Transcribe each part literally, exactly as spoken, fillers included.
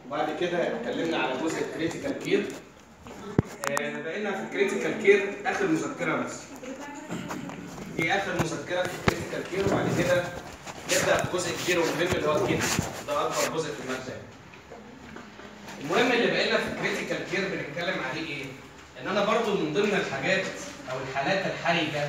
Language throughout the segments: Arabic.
وبعد كده اتكلمنا على جزء الكريتيكال كير. آه بقينا في الكريتيكال كير اخر مذكره بس. دي اخر مذكره في الكريتيكال كير، وبعد كده نبدا في جزء كبير ومهم اللي هو الكيد. ده اكبر جزء في الماده. المهم اللي بقينا في الكريتيكال كير بنتكلم عليه ايه؟ ان انا برضو من ضمن الحاجات او الحالات الحرجه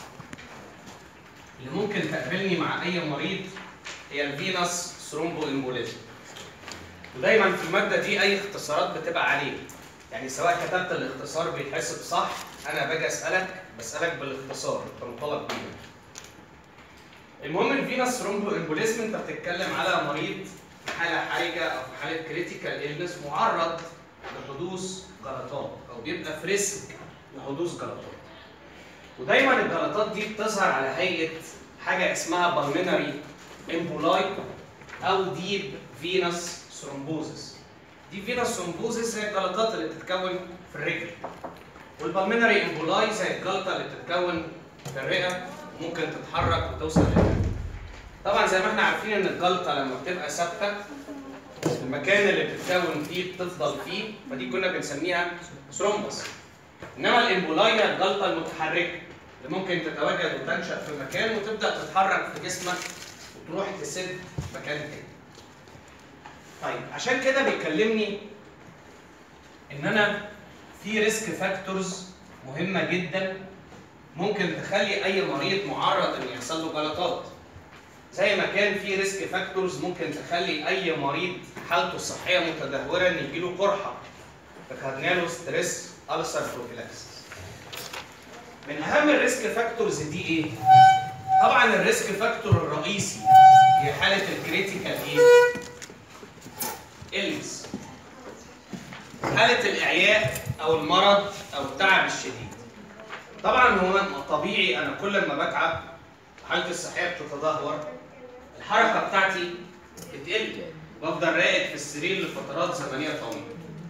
اللي ممكن تقابلني مع اي مريض هي الفينس ثرومبو امبوليزم. ودايما في الماده دي اي اختصارات بتبقى عليه، يعني سواء كتبت الاختصار بيتحسب صح، انا باجي اسالك بسالك بالاختصار بنطلق بيه. المهم الفينس ثرومبو امبوليزم انت بتتكلم على مريض في حاله حرجه او في حاله كريتيكال إلنس معرض لحدوث جلطات او بيبقى في ريسك لحدوث جلطات. ودايما الجلطات دي بتظهر على هيئه حاجه اسمها بالمينري امبولاي او ديب فينس ثرومبوزس. دي فينس ثرومبوزس زي الجلطات اللي بتتكون في الرجل، والبالمينري امبولاي زي الجلطه اللي بتتكون في الرئه وممكن تتحرك وتوصل للرئه. طبعا زي ما احنا عارفين ان الجلطه لما بتبقى ثابته المكان اللي بتتكون فيه بتفضل فيه، فدي كنا بنسميها ثرومبس. انما الامبولاي هي الجلطه المتحركه اللي ممكن تتواجد وتنشا في مكان وتبدا تتحرك في جسمك وتروح تسد مكان تاني. طيب عشان كده بيكلمني ان انا في ريسك فاكتورز مهمه جدا ممكن تخلي اي مريض معرض ان يحصل له جلطات، زي ما كان في ريسك فاكتورز ممكن تخلي اي مريض حالته الصحيه متدهوره ان يجي له قرحه، فخدنا له ستريس ألسر بروفيلاكسس. من اهم الريسك فاكتورز دي ايه؟ طبعا الريسك فاكتور الرئيسي هي حاله الكريتيكال ايه؟ إلنس. حاله الاعياء او المرض او التعب الشديد. طبعا هو طبيعي انا كل ما بتعب حالتي الصحيه بتتدهور، الحركه بتاعتي بتقل، بفضل راقد في السرير لفترات زمنيه طويله.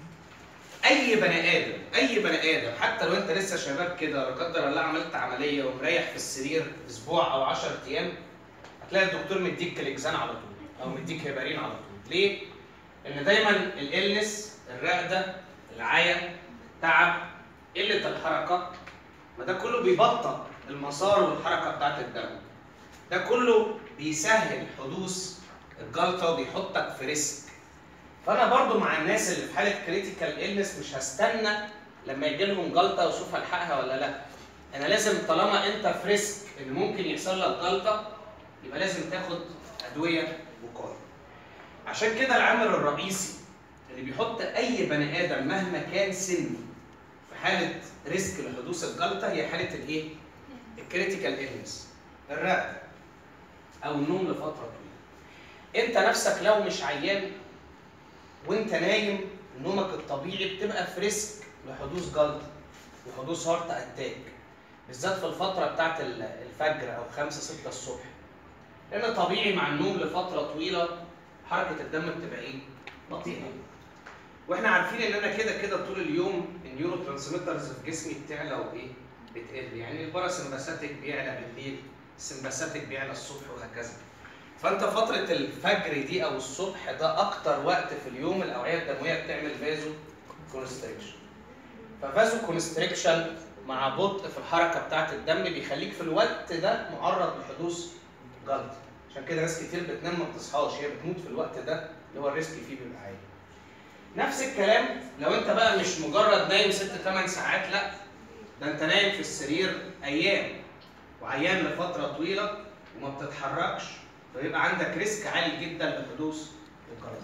اي بني ادم اي بني ادم حتى لو انت لسه شباب كده لا قدر الله عملت عمليه ومريح في السرير اسبوع او عشرة ايام، هتلاقي الدكتور مديك كليكزان على طول او مديك هيبارين على طول. ليه؟ لان دايما الإلنس، الرقده، العيا، التعب، قله الحركه، ما ده كله بيبطئ المسار والحركه بتاعت الدم. ده كله بيسهل حدوث الجلطه وبيحطك في ريسك. فانا برضو مع الناس اللي في حاله كريتيكال إلنس مش هستنى لما يجي لهم جلطه واشوف الحقها ولا لا. انا لازم طالما انت في ريسك ان ممكن يحصل لك جلطه يبقى لازم تاخد ادويه وقايه. عشان كده العامل الرئيسي اللي بيحط اي بني ادم مهما كان سنه في حاله ريسك لحدوث الجلطه هي حاله الايه؟ الكريتيكال إلنس، الرقده او النوم لفتره طويله. انت نفسك لو مش عيان وانت نايم نومك الطبيعي بتبقى في ريسك لحدوث جلطه وحدوث هارت اتاك، بالذات في الفتره بتاعت الفجر او خمسة ستة الصبح. لان طبيعي مع النوم لفتره طويله حركه الدم بتبقى ايه؟ بطيئه. واحنا عارفين ان انا كده كده طول اليوم النيورو ترانسميترز في جسمي بتعلى وايه؟ بتقل. يعني الباراسمباثيك بيعلى بالليل، السمباثيك بيعلى الصبح وهكذا. فانت فتره الفجر دي او الصبح ده اكتر وقت في اليوم الاوعيه الدمويه بتعمل فازو كونستريكشن. ففازو كونستريكشن مع بطء في الحركه بتاعه الدم بيخليك في الوقت ده معرض لحدوث جلطه. عشان كده ناس كتير بتنام ما بتصحاش، هي بتموت في الوقت ده اللي هو الريسك فيه بيبقى عالي. نفس الكلام لو انت بقى مش مجرد نايم ست ثمان ساعات، لا ده انت نايم في السرير ايام وعيان لفتره طويله وما بتتحركش، فيبقى عندك ريسك عالي جدا لحدوث الجلطه.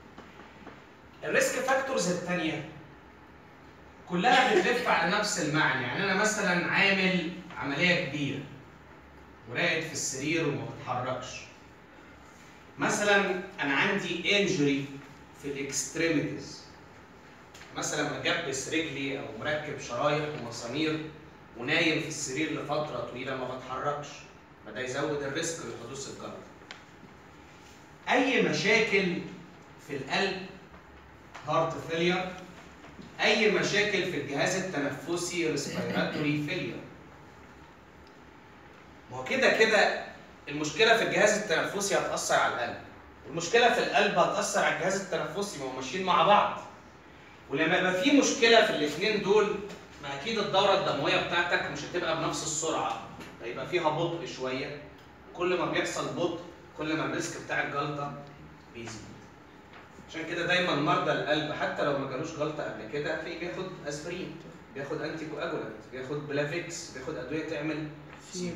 الريسك فاكتورز الثانيه كلها بتلف على نفس المعنى. يعني انا مثلا عامل عمليه كبيره وراقد في السرير وما بتحركش. مثلا انا عندي انجري في الاكستريميتيز، مثلا مجبس رجلي او مركب شرايح ومسامير ونايم في السرير لفتره طويله ما بتحركش، فده يزود الريسك لحدوث الجلطه. اي مشاكل في القلب، هارت فيلير، اي مشاكل في الجهاز التنفسي، ريسبيراتوري فيلير. ما هو كده كده المشكله في الجهاز التنفسي هتاثر على القلب، المشكله في القلب هتاثر على الجهاز التنفسي، ما هم ماشيين مع بعض. ولما يبقى في مشكله في الاثنين دول، ما اكيد الدوره الدمويه بتاعتك مش هتبقى بنفس السرعه، هيبقى فيها بطء شويه. كل ما بيحصل بطء كل ما الريسك بتاع الجلطه بيزيد. عشان كده دايما مرضى القلب حتى لو ما جالوش جلطه قبل كده هتلاقيه بياخد اسبرين، بياخد انتي كواجولانت، بياخد بلافيكس، بياخد ادويه تعمل سيرو.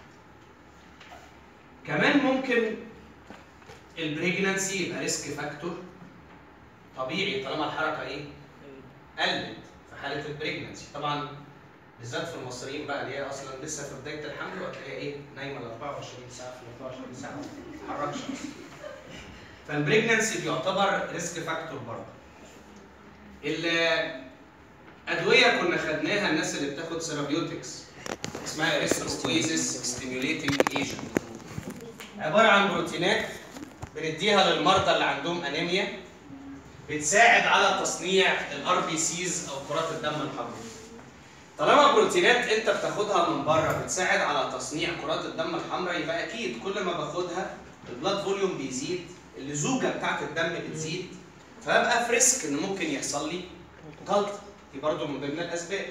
كمان ممكن البريجنانسي يبقى ريسك فاكتور طبيعي طالما الحركه ايه؟ قلت في حاله البريجنانسي. طبعا بالذات في المصريين بقى اللي هي اصلا لسه في بدايه الحمل وهتلاقيها ايه؟ نايمه ال أربعة وعشرين ساعه في ال أربعة وعشرين ساعه ما بتتحركش اصلا. فالبريجنانسي بيعتبر ريسك فاكتور برضه. الادويه كنا خدناها الناس اللي بتاخد سيرابيوتكس اسمها اريثروبويسيس ستيميوليتنج ايجنت، عباره عن بروتينات بنديها للمرضى اللي عندهم انيميا، بتساعد على تصنيع الار بي سيز او كرات الدم الحمراء. طالما بروتينات انت بتاخدها من بره بتساعد على تصنيع كرات الدم الحمراء، يبقى اكيد كل ما باخدها البلاد فوليوم بيزيد، اللزوجه بتاعت الدم بتزيد، فابقى في ريسك ان ممكن يحصل لي جلطه. دي برضه من ضمن الاسباب.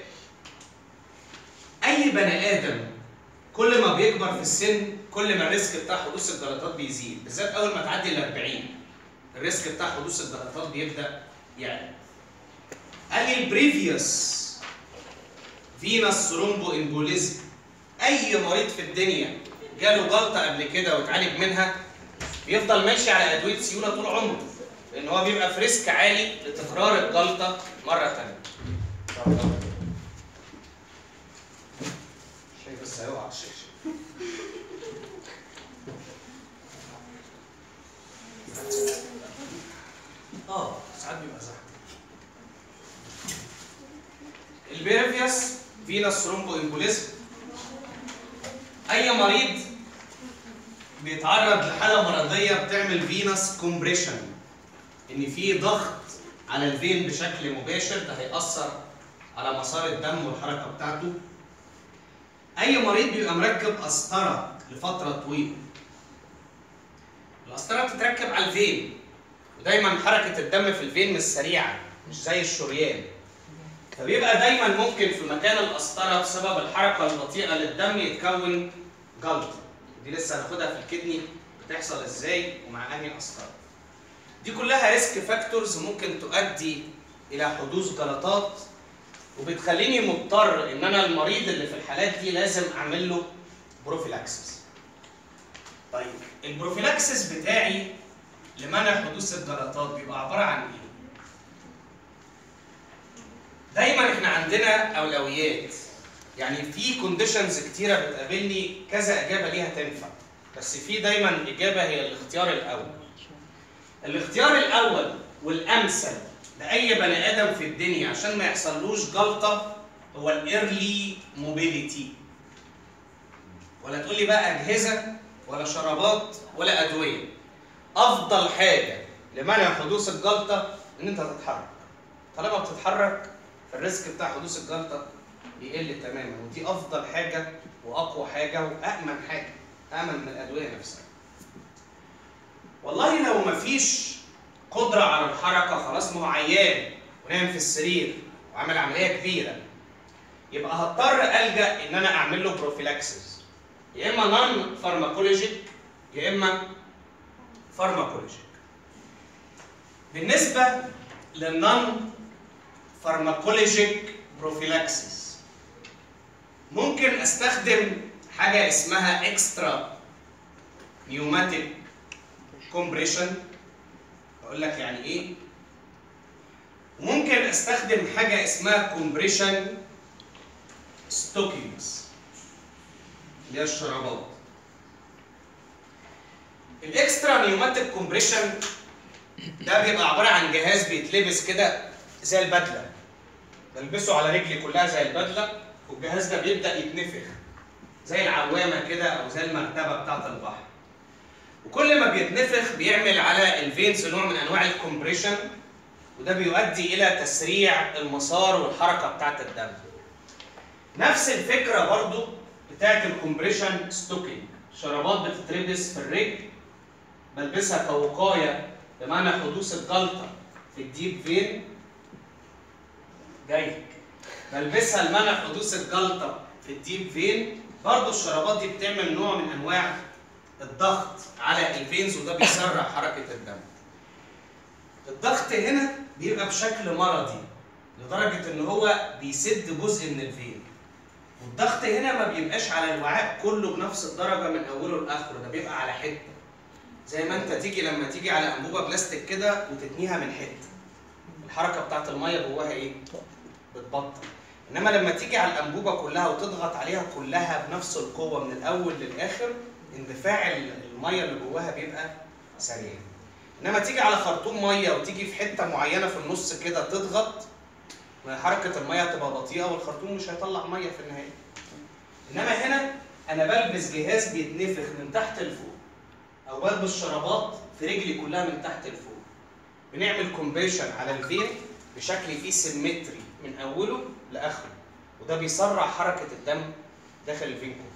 اي بني ادم كل ما بيكبر في السن كل ما الريسك بتاع حدوث الجلطات بيزيد، بالذات اول ما تعدي ال أربعين الريسك بتاع حدوث الجلطات بيبدا يعلى. قال لي البريفيوس فينس ثرومبو امبوليزم، اي مريض في الدنيا جاله جلطه قبل كده واتعالج منها بيفضل ماشي على ادويه سيوله طول عمره، لان هو بيبقى في ريسك عالي لتكرار الجلطه مره ثانيه. شايف بس هيقع على الشاشه. اه ساعات بيبقى زحمه. البريفيوس فينس ثرومبو امبوليزم، اي مريض بيتعرض لحاله مرضيه بتعمل فينس كومبريشن، ان في ضغط على الفين بشكل مباشر، ده هيأثر على مسار الدم والحركه بتاعته. اي مريض بيبقى مركب قسطره لفتره طويله، القسطره بتتركب على الفين، ودايما حركه الدم في الفين مش سريعه مش زي الشريان، فبيبقى دايما ممكن في مكان القسطره بسبب الحركه البطيئه للدم يتكون جلطه. دي لسه هناخدها في الكدني بتحصل ازاي ومع انهي قسطره. دي كلها ريسك فاكتورز ممكن تؤدي الى حدوث جلطات، وبتخليني مضطر ان انا المريض اللي في الحالات دي لازم اعمل له بروفيلاكسس. طيب البروفيلاكسس بتاعي لمنع حدوث الجلطات بيبقى عباره عن ايه؟ دايما احنا عندنا اولويات، يعني في كونديشنز كتيره بتقابلني كذا اجابه ليها تنفع، بس في دايما اجابه هي الاختيار الاول. الاختيار الاول والامثل لاي بني ادم في الدنيا عشان ما يحصلوش جلطه هو الايرلي موبيليتي. ولا تقول لي بقى اجهزه ولا شرابات ولا ادويه، افضل حاجه لمنع حدوث الجلطه ان انت تتحرك. طالما بتتحرك الريسك بتاع حدوث الجلطه بيقل تماما، ودي افضل حاجه واقوى حاجه وامن حاجه، امن من الادويه نفسها. والله لو مفيش قدره على الحركه خلاص، ما هو عيان ونام في السرير وعمل عمليه كبيره، يبقى هضطر الجا ان انا اعمل له بروفيلاكسس، يا اما نون فارماكولوجيك يا اما فارماكولوجيك. بالنسبه للنون فارماكولوجيك بروفيلاكسس ممكن استخدم حاجه اسمها اكسترا نيوماتيك كومبريشن، اقول لك يعني ايه. وممكن استخدم حاجه اسمها كومبريشن ستوكينجز اللي هي الشرابات. الاكسترا نيوماتيك كومبريشن ده بيبقى عباره عن جهاز بيتلبس كده زي البدله، بلبسه على رجلي كلها زي البدله، والجهاز ده بيبدا يتنفخ زي العوامه كده او زي المرتبه بتاعه البحر، وكل ما بيتنفخ بيعمل على الفينز نوع من انواع الكومبريشن، وده بيؤدي الى تسريع المسار والحركه بتاعه الدم. نفس الفكره برضو بتاعه الكومبريشن ستوكينج، شرابات بتتلبس في الرجل بلبسها كوقايه بمعنى حدوث الجلطه في الديب فين. جاي بلبسها لمنع حدوث الجلطه في الديب فين. برضه الشرابات دي بتعمل نوع من انواع الضغط على الفينز وده بيسرع حركه الدم. الضغط هنا بيبقى بشكل مرضي لدرجه ان هو بيسد جزء من الفين. والضغط هنا ما بيبقاش على الوعاء كله بنفس الدرجه من اوله لاخره، ده بيبقى على حته. زي ما انت تيجي لما تيجي على انبوبه بلاستيك كده وتتنيها من حته. الحركه بتاعت الميه جواها ايه؟ بتبطل. انما لما تيجي على الانبوبه كلها وتضغط عليها كلها بنفس القوه من الاول للاخر، اندفاع الميه اللي جواها بيبقى سريع. انما تيجي على خرطوم ميه وتيجي في حته معينه في النص كده تضغط، حركه الميه هتبقى بطيئه والخرطوم مش هيطلع ميه في النهايه. انما هنا انا بلبس جهاز بيتنفخ من تحت لفوق، او بلبس شرابات في رجلي كلها من تحت لفوق. بنعمل كومبريشن على الفين بشكل فيه سيمتري من اوله لاخره، وده بيسرع حركه الدم داخل الفين كله.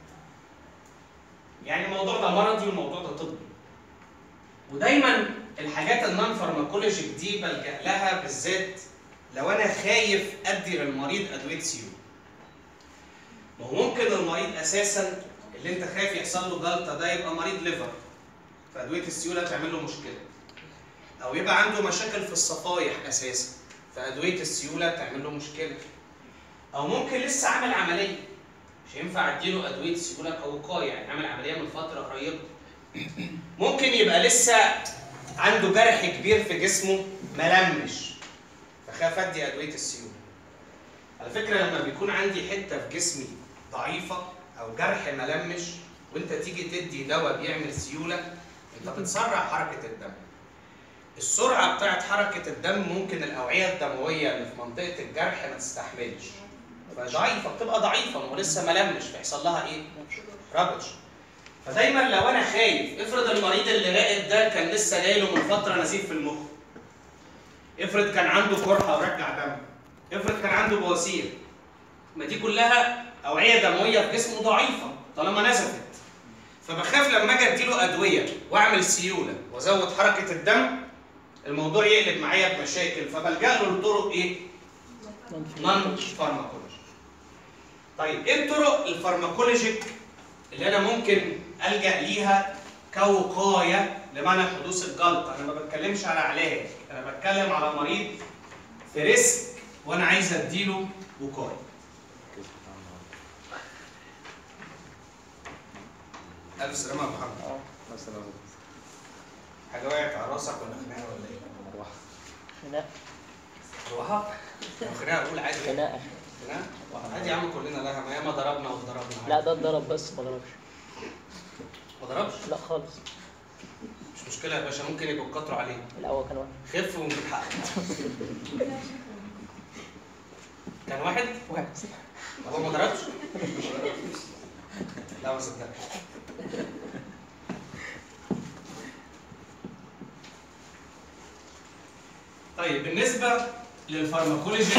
يعني الموضوع ده مرضي والموضوع ده طبي. ودايما الحاجات النون فارماكولوجيك دي بلجأ لها بالذات لو انا خايف ادي للمريض ادويه سيول. ما هو ممكن المريض اساسا اللي انت خايف يحصل له جلطه ده يبقى مريض ليفر، فادويه السيوله تعمل له مشكله. او يبقى عنده مشاكل في الصفايح اساسا، فادويه السيوله تعمل له مشكله. او ممكن لسه عامل عمليه، مش هينفع اديله ادويه سيوله كوقايه، يعني عامل عمليه من فتره قريبه. ممكن يبقى لسه عنده جرح كبير في جسمه ملمش، فخاف ادي ادويه السيوله. على فكره لما بيكون عندي حته في جسمي ضعيفه او جرح ملمش وانت تيجي تدي دواء بيعمل سيوله، انت بتسرع حركه الدم. السرعه بتاعت حركه الدم ممكن الاوعيه الدمويه اللي في منطقه الجرح ما تستحملش، فضعيفه، بتبقى ضعيفه ما هو لسه ملمش فيحصل لها ايه؟ رابش. فدايما لو انا خايف، افرض المريض اللي راقد ده كان لسه جاي له من فتره نزيف في المخ، افرض كان عنده قرحه ورجع دم، افرض كان عنده بواسير، ما دي كلها اوعيه دمويه في جسمه ضعيفه طالما نزفت. فبخاف لما اجي اديله ادويه واعمل سيوله وازود حركه الدم الموضوع يقلب معايا بمشاكل، فبلجأ له لطرق ايه؟ نون فارماكولوجي. طيب ايه الطرق الفارماكولوجيك اللي انا ممكن الجأ ليها كوقايه لمنع حدوث الجلطه؟ انا ما بتكلمش على علاج، انا بتكلم على مريض في ريسك وانا عايز اديله وقايه. الف سلامه يا محمد. اه الف سلامه. حاجه وقعت على راسك ولا خناقه ولا ايه؟ مروحه. خناقه. مروحه؟ لو خناقه اقول عادي. خناقه. خناقه؟ عادي يا عم كلنا لها، ما ياما ضربنا واتضربنا. لا ده اتضرب بس ما ضربش. ما ضربش؟ لا خالص. مش مشكله يا باشا، ممكن يبقوا اتكتروا عليه. لا هو كان واحد. خف ونجيب حقك. كان واحد؟ واحد. هو ما ضربش؟ لا ما صدقش. طيب بالنسبه للفارماكولوجي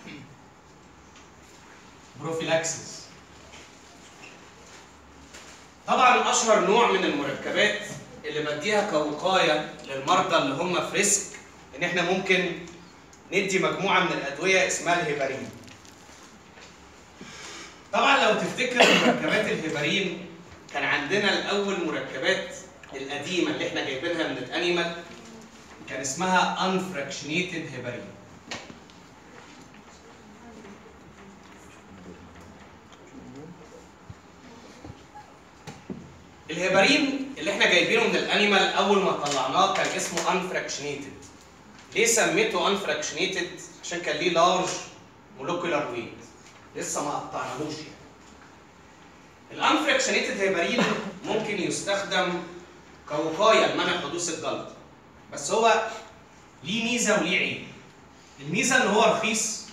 بروفيلاكسيس، طبعا اشهر نوع من المركبات اللي بديها كوقايه للمرضى اللي هم في ريسك ان احنا ممكن ندي مجموعه من الادويه اسمها الهيبارين. طبعا لو تفتكر مركبات الهيبارين كان عندنا الاول مركبات القديمه اللي احنا جايبينها من الانيمال كان اسمها انفراكشنيتد هيبارين. الهيبارين اللي احنا جايبينه من الانيمال اول ما طلعناه كان اسمه انفراكشنيتد. ليه سميته انفراكشنيتد؟ عشان كان ليه لارج مولكيولار ويت، لسه ما قطعناهوش يعني. الانفراكشنيتد هيبارين ممكن يستخدم كوقايه لمنع حدوث الجلطه، بس هو ليه ميزه وليه عيب. الميزه ان هو رخيص،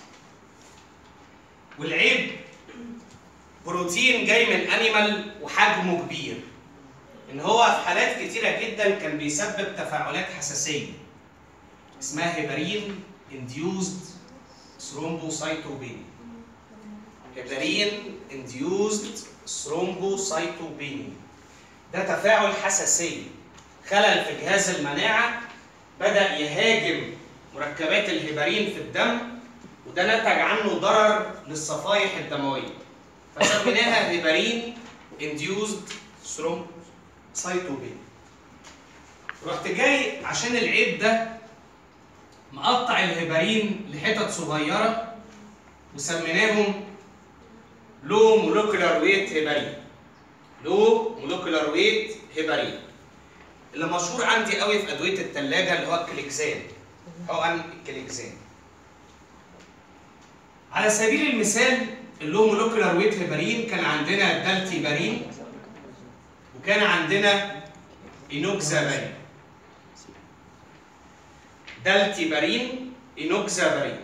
والعيب بروتين جاي من انيمال وحجمه كبير، ان هو في حالات كتيره جدا كان بيسبب تفاعلات حساسيه اسمها هيبارين انديوزد ثرومبوسايتوبينيا. هيبارين انديوزد ثرومبوسايتوبينيا ده تفاعل حساسيه خلل في جهاز المناعه بدأ يهاجم مركبات الهيبرين في الدم، وده نتج عنه ضرر للصفائح الدمويه، فسميناها هيبرين انديوزد ثرومبوسايتوبينيا. رحت جاي عشان العيب ده مقطع الهيبرين لحتت صغيره وسميناهم لو مولكيولار ويت هيبرين. لو مولكيولار ويت هيبرين اللي مشهور عندي قوي في ادويه الثلاجه اللي هو الكليكزان، حقن الكليكزان. على سبيل المثال اللو مولكيولار ويت هيبرين كان عندنا دالتيبارين وكان عندنا اينوكزابارين. دالتيبارين اينوكزابارين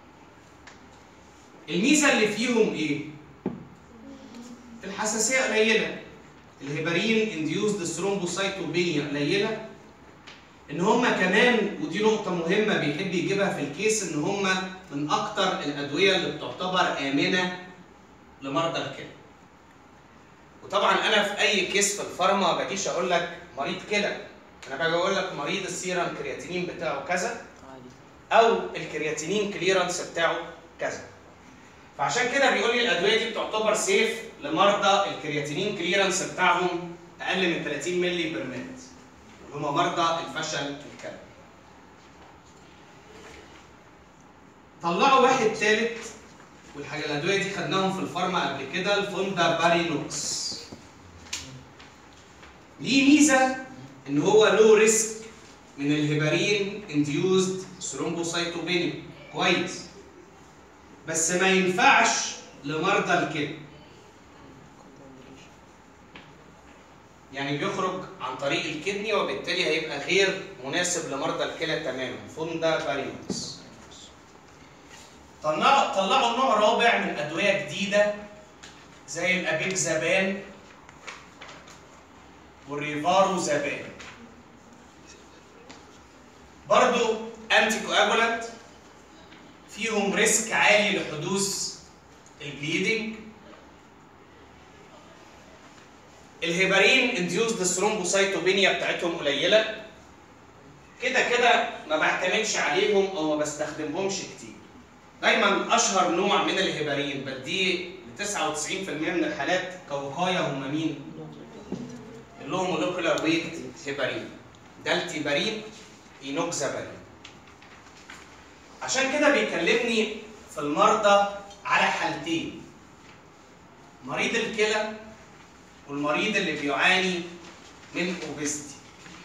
الميزه اللي فيهم ايه؟ الحساسيه قليله، الهيبرين انديوزد ثرومبوسايتوبينيا قليله، ان هم كمان ودي نقطه مهمه بيحب يجيبها في الكيس ان هم من اكتر الادويه اللي بتعتبر امنه لمرضى الكلى. وطبعا انا في اي كيس في الفارما ما باجيش اقول لك مريض كلى، انا باجي اقول لك مريض السيرم كرياتينين بتاعه كذا او الكرياتينين كليرنس بتاعه كذا. فعشان كده بيقول لي الادويه دي بتعتبر سيف لمرضى الكرياتينين كليرنس بتاعهم اقل من ثلاثين مللي بير مينت، اللي هم مرضى الفشل الكلوي. طلعوا واحد ثالث، والحاجه الادويه دي خدناهم في الفارما قبل كده، الفوندابارينوكس. ليه ميزه ان هو لو ريسك من الهيبرين انديوزد ثرومبوسايتوبينيا، كويس، بس ما ينفعش لمرضى الكلى. يعني بيخرج عن طريق الكدني وبالتالي هيبقى غير مناسب لمرضى الكلى تماما. فوندابارينوكس. طلعوا طلعوا نوع رابع من ادويه جديده زي الابيكزابان والريفاروزابان، برضو انتي كواجولانت، فيهم ريسك عالي لحدوث البليدنج. الهيبرين انديوزد ثرومبوسايتوبينيا بتاعتهم قليله، كده كده ما بعتمدش عليهم او ما بستخدمهمش كتير. دايما اشهر نوع من الهيبرين بديه ل تسعة وتسعين بالمية من الحالات كوقايه هم مين؟ اللي هو مولكيولار ويت هيبرين، دالتيبارين، اينوكزابارين. عشان كده بيكلمني في المرضى على حالتين، مريض الكلى والمريض اللي بيعاني من اوبستي.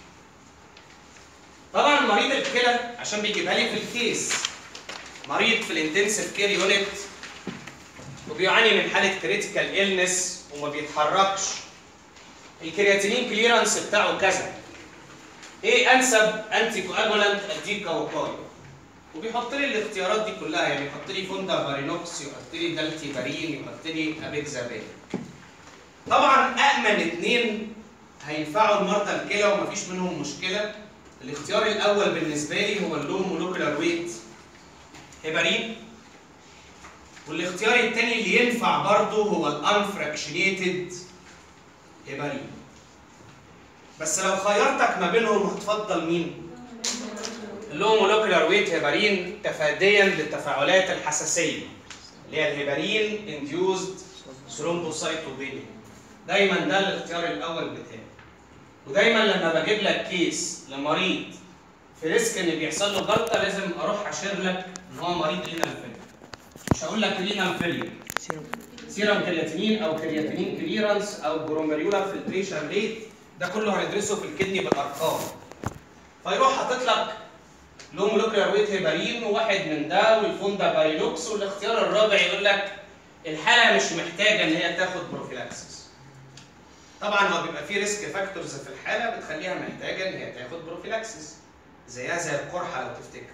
طبعا مريض الكلى عشان بيجيبها لي في الكيس مريض في الانتنسيف كير يونت وبيعاني من حاله كريتيكال إلنس وما بيتحركش، الكرياتينين كليرنس بتاعه كذا، ايه انسب انتي كواجولانت اديه كوقايه؟ وبيحط لي الاختيارات دي كلها، يعني يحط لي فوندابارينوكس، يحط لي دالتيبارين، يحط لي ابيكزابان. طبعا امن اثنين هينفعوا لمرضى الكلى ومفيش منهم مشكله. الاختيار الاول بالنسبه لي هو اللو مولكيولار ويت هيبرين، والاختيار الثاني اللي ينفع برضه هو الانفراكشنيتد هيبرين. بس لو خيرتك ما بينهم هتفضل مين؟ اللو مولكيولار ويت هيبرين تفاديا للتفاعلات الحساسيه اللي هي الهيبرين انديوزد ثرومبوسايتوبينيا. دايما ده الاختيار الاول بتاعي. ودايما لما بجيب لك كيس لمريض في ريسك ان بيحصل له جلطه لازم اروح اشير لك ان هو مريض رينال فيلير. مش هقول لك رينال فيلير، سيرم كرياتينين او كرياتينين كليرنس او جلوميريولار فلتريشن ريت، ده كله هندرسه في الكدني بالارقام. فيروح حاطط لك لو مولكيولار ويت هيبرين وواحد من ده والفوندابارينوكس، والاختيار الرابع يقول لك الحاله مش محتاجه ان هي تاخد بروفيلاكسس. طبعا هو بيبقى فيه ريسك فاكتورز في الحاله بتخليها محتاجه ان هي تاخد بروفيلاكسس، زيها زي القرحه لو تفتكر.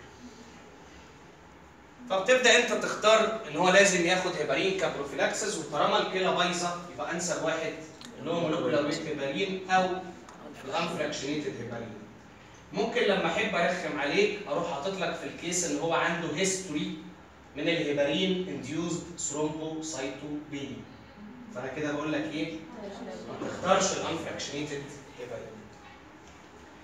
فبتبدا انت تختار ان هو لازم ياخد هيبرين كبروفيلاكسس، وطالما الكلى بايظه يبقى انسب واحد اللي هو مولكيولار ويت هيبرين او الانفراكشنيتد هيبرين. ممكن لما احب ارخم عليك اروح حاطط لك في الكيس ان هو عنده هيستوري من الهيبرين انديوزد ثرومبوسايتوبينيا. فانا كده بقول لك ايه؟ ما تختارش الانفراكشنيتد هيبرين.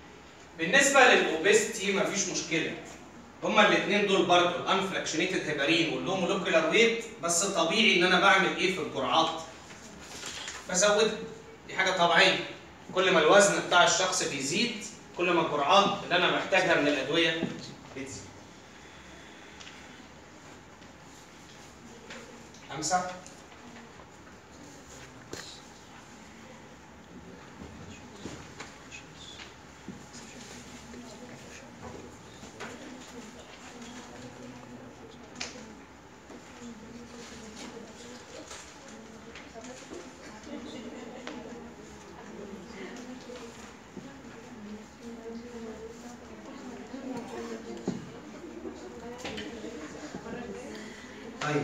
بالنسبه للاوبستي مفيش مشكله. هما الاثنين دول برضه الانفراكشنيتد هيبارين واللو مولكيولار ويت، بس طبيعي ان انا بعمل ايه في الجرعات؟ بزودها. دي حاجه طبيعيه. كل ما الوزن بتاع الشخص بيزيد كل ما الجرعات اللي انا محتاجها من الادويه بتزيد. امسح. طيب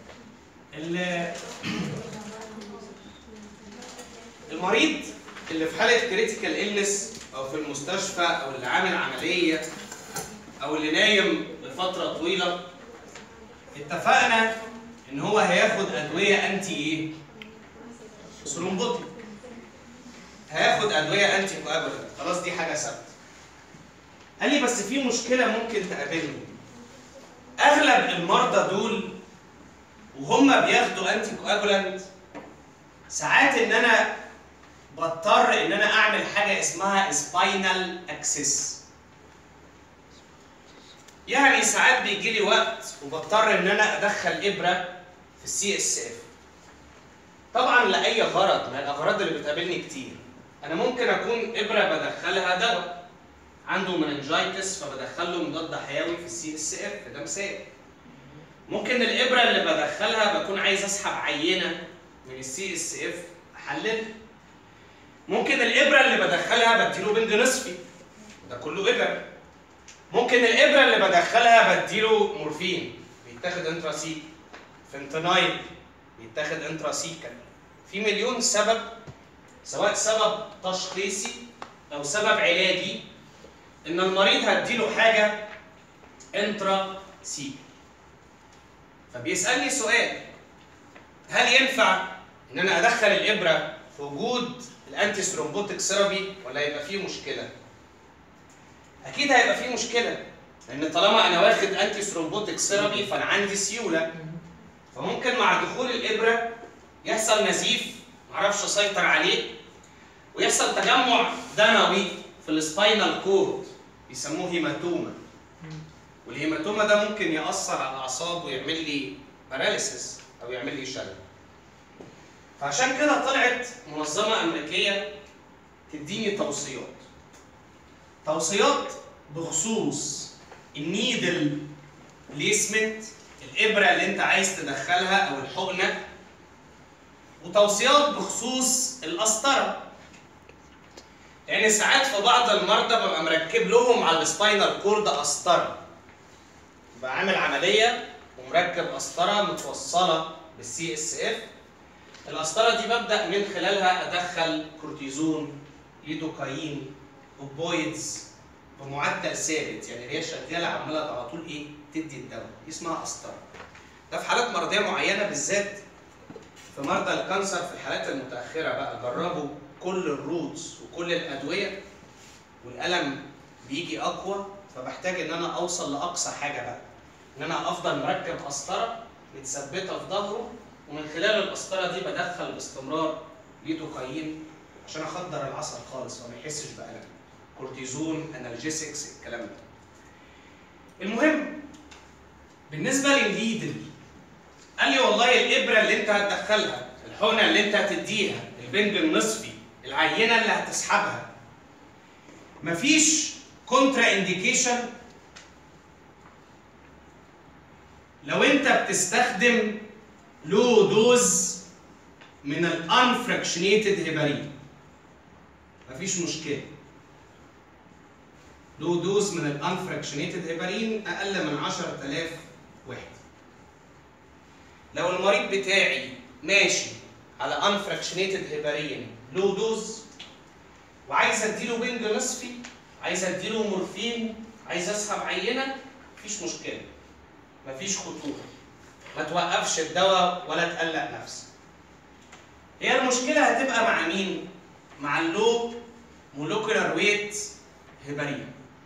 المريض اللي في حاله كريتيكال إلنس او في المستشفى او اللي عامل عمليه او اللي نايم لفتره طويله، اتفقنا ان هو هياخد ادويه انتي ايه؟ ثرومبوتيك. هياخد ادويه انتي كواجولانت، خلاص دي حاجه ثابته. قال لي بس في مشكله ممكن تقابلني. اغلب المرضى دول وهم بياخدوا انتي كواجولانت ساعات ان انا بضطر ان انا اعمل حاجه اسمها سباينال اكسس. يعني ساعات بيجي لي وقت وبضطر ان انا ادخل ابره في السي اس اف. طبعا لاي غرض من الاغراض اللي بتقابلني كتير. انا ممكن اكون ابره بدخلها دواء، عنده مننجايتس فبدخل له مضاد حيوي في السي اس اف، ده مثال. ممكن الابره اللي بدخلها بكون عايز اسحب عينه من السي اس اف احللها. ممكن الابره اللي بدخلها بديله بنج نصفي، ده كله ابر. ممكن الابره اللي بدخلها بديله مورفين بيتاخد انتراسيك، فنتانايل بيتاخد انتراسيكال. في مليون سبب، سواء سبب تشخيصي او سبب علاجي، ان المريض هديله حاجه انتراسيكال. فبيسالني سؤال: هل ينفع ان انا ادخل الابره في وجود الانتي ثرومبوتيك ثيرابي ولا هيبقى فيه مشكله؟ اكيد هيبقى فيه مشكله، لان طالما انا واخد انتي ثرومبوتيك ثيرابي فانا عندي سيوله، فممكن مع دخول الابره يحصل نزيف معرفش اسيطر عليه، ويحصل تجمع دموي في السباينال كورد بيسموه هيماتوما. والهيماتوما ده ممكن ياثر على الاعصاب ويعمل لي باراليسيس او يعمل لي شلل. فعشان كده طلعت منظمه امريكيه تديني توصيات. توصيات بخصوص النيدل بليسمنت، الابره اللي انت عايز تدخلها او الحقنه، وتوصيات بخصوص القسطره. يعني ساعات في بعض المرضى ببقى مركب لهم على السباينال كورد قسطره. ببقى عامل عمليه ومركب قسطره متوصله بالسي اس اف. القسطره دي ببدا من خلالها ادخل كورتيزون، ليدوكاين، اوبويدز بمعدل ثابت، يعني هي شغاله عماله على طول ايه؟ تدي الدواء، دي اسمها قسطره. ده في حالات مرضيه معينه، بالذات في مرضى الكانسر. في الحالات المتاخره بقى جربوا كل الروتس وكل الادويه والالم بيجي اقوى، فبحتاج ان انا اوصل لاقصى حاجه بقى، ان انا افضل مركب قسطره متثبته في ظهره، ومن خلال القسطره دي بدخل باستمرار ليدوكاين عشان اخدر العصب خالص فما يحسش بالم، كورتيزون، انالجيسكس، الكلام ده. المهم بالنسبه للنيدل، قال لي والله الابره اللي انت هتدخلها، الحقنه اللي انت هتديها، البنج النصفي، العينه اللي هتسحبها، مفيش كونترا انديكيشن لو انت بتستخدم لو دوز من الانفراكشنيتد هيبارين. مفيش مشكله. لو دوز من الانفراكشنيتد هيبارين اقل من عشرة آلاف وحده. لو المريض بتاعي ماشي على انفراكشنيتد هيبارين لو دوز وعايز اديله بنج نصفي، عايز اديله مورفين، عايز اسحب عينه، مفيش مشكله، مفيش خطوره، ما توقفش الدواء ولا تقلق نفسك. هي المشكله هتبقى مع مين؟ مع اللو مولكيولار ويت هيبارين.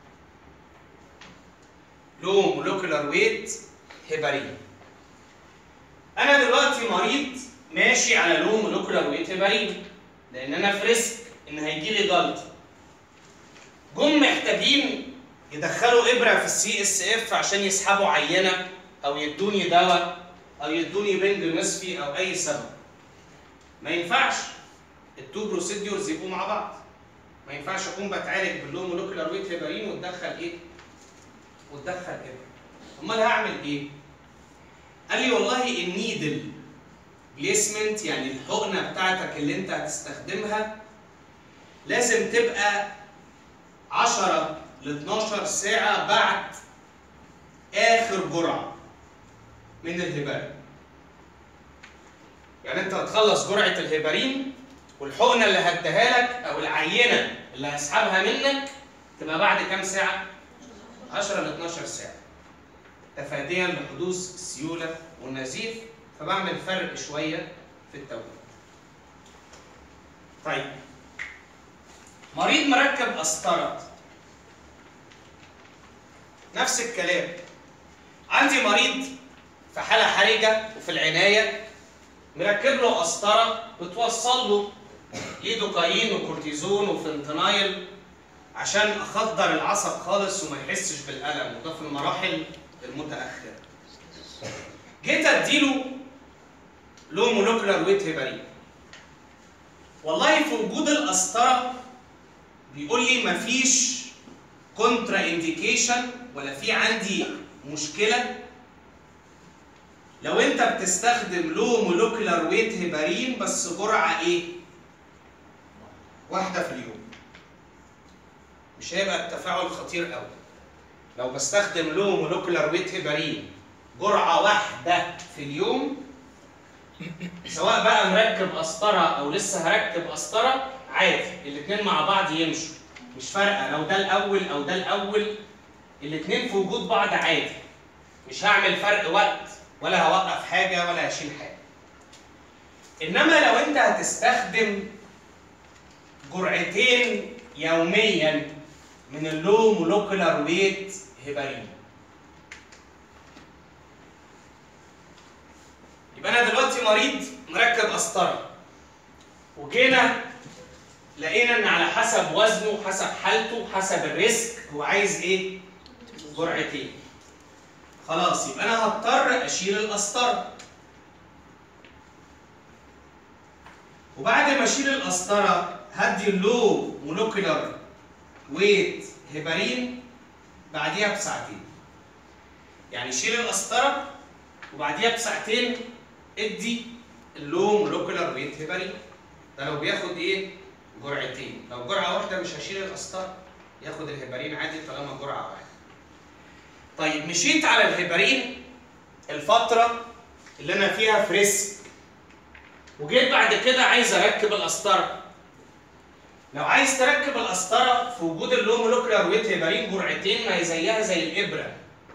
لو مولكيولار ويت هيبارين. انا دلوقتي مريض ماشي على لو مولكيولار ويت هيبارين لان انا في ريسك ان هيجي لي جلطه. جم محتاجين يدخلوا ابره في السي اس اف عشان يسحبوا عينه او يدوني دواء او يدوني بنج نصفي او اي سبب. ما ينفعش التو بروسيديورز يبقوا مع بعض. ما ينفعش اكون بتعالج باللو مولكيولار ويت هيبارين وتدخل ايه؟ وتدخل ابره. امال هعمل ايه؟ قال لي والله النيدل بليسمنت يعني الحقنه بتاعتك اللي انت هتستخدمها لازم تبقى عشرة ل اتناشر ساعه بعد اخر جرعه من الهيبارين. يعني انت هتخلص جرعه الهيبارين والحقنه اللي هديها لك او العينه اللي هسحبها منك تبقى بعد كام ساعه؟ عشرة ل اتناشر ساعه. تفاديا لحدوث السيوله والنزيف، فبعمل فرق شويه في التوقيت. طيب مريض مركب قسطره نفس الكلام. عندي مريض في حاله حرجه وفي العنايه مركب له قسطره بتوصل له ليدوكاين وكورتيزون وفنتنايل عشان اخدر العصب خالص وما يحسش بالالم، وده في المراحل المتاخره. جيت اديله لو مولكيولار ويت هيبارين. والله في وجود القسطره بيقول لي مفيش كونترا انديكيشن ولا في عندي مشكله لو انت بتستخدم لو مولكيولار ويت هيبارين بس جرعه ايه؟ واحده في اليوم. مش هيبقى التفاعل خطير قوي. لو بستخدم لو مولكيولار ويت هيبارين جرعه واحده في اليوم، سواء بقى مركب قسطره او لسه هركب قسطره، عادي الاثنين مع بعض يمشوا، مش فارقه لو ده الاول او ده الاول، الاثنين في وجود بعض عادي. مش هعمل فرق وقت ولا هوقف حاجه ولا هشيل حاجه. انما لو انت هتستخدم جرعتين يوميا من اللو مولكيولار ويت هيبارين، يبقى انا دلوقتي مريض مركب قسطره وجينا لقينا ان على حسب وزنه حسب حالته حسب الريسك هو عايز ايه؟ جرعتين. خلاص يبقى انا هضطر اشيل القسطره. وبعد ما اشيل القسطره هدي اللو مولكيولار ويت هيبارين بعديها بساعتين. يعني شيل القسطره وبعديها بساعتين ادي اللو مولكيولار ويت هيبارين. ده لو بياخد ايه؟ جرعتين. لو جرعه واحده مش هشيل القسطره، ياخد الهيبارين عادي طالما جرعه واحده. طيب مشيت على الهيبارين الفتره اللي انا فيها في ريسك، وجيت بعد كده عايز اركب القسطره. لو عايز تركب القسطره في وجود اللو مولكيولار ويت هيبارين جرعتين، ما هي زيها زي الابره.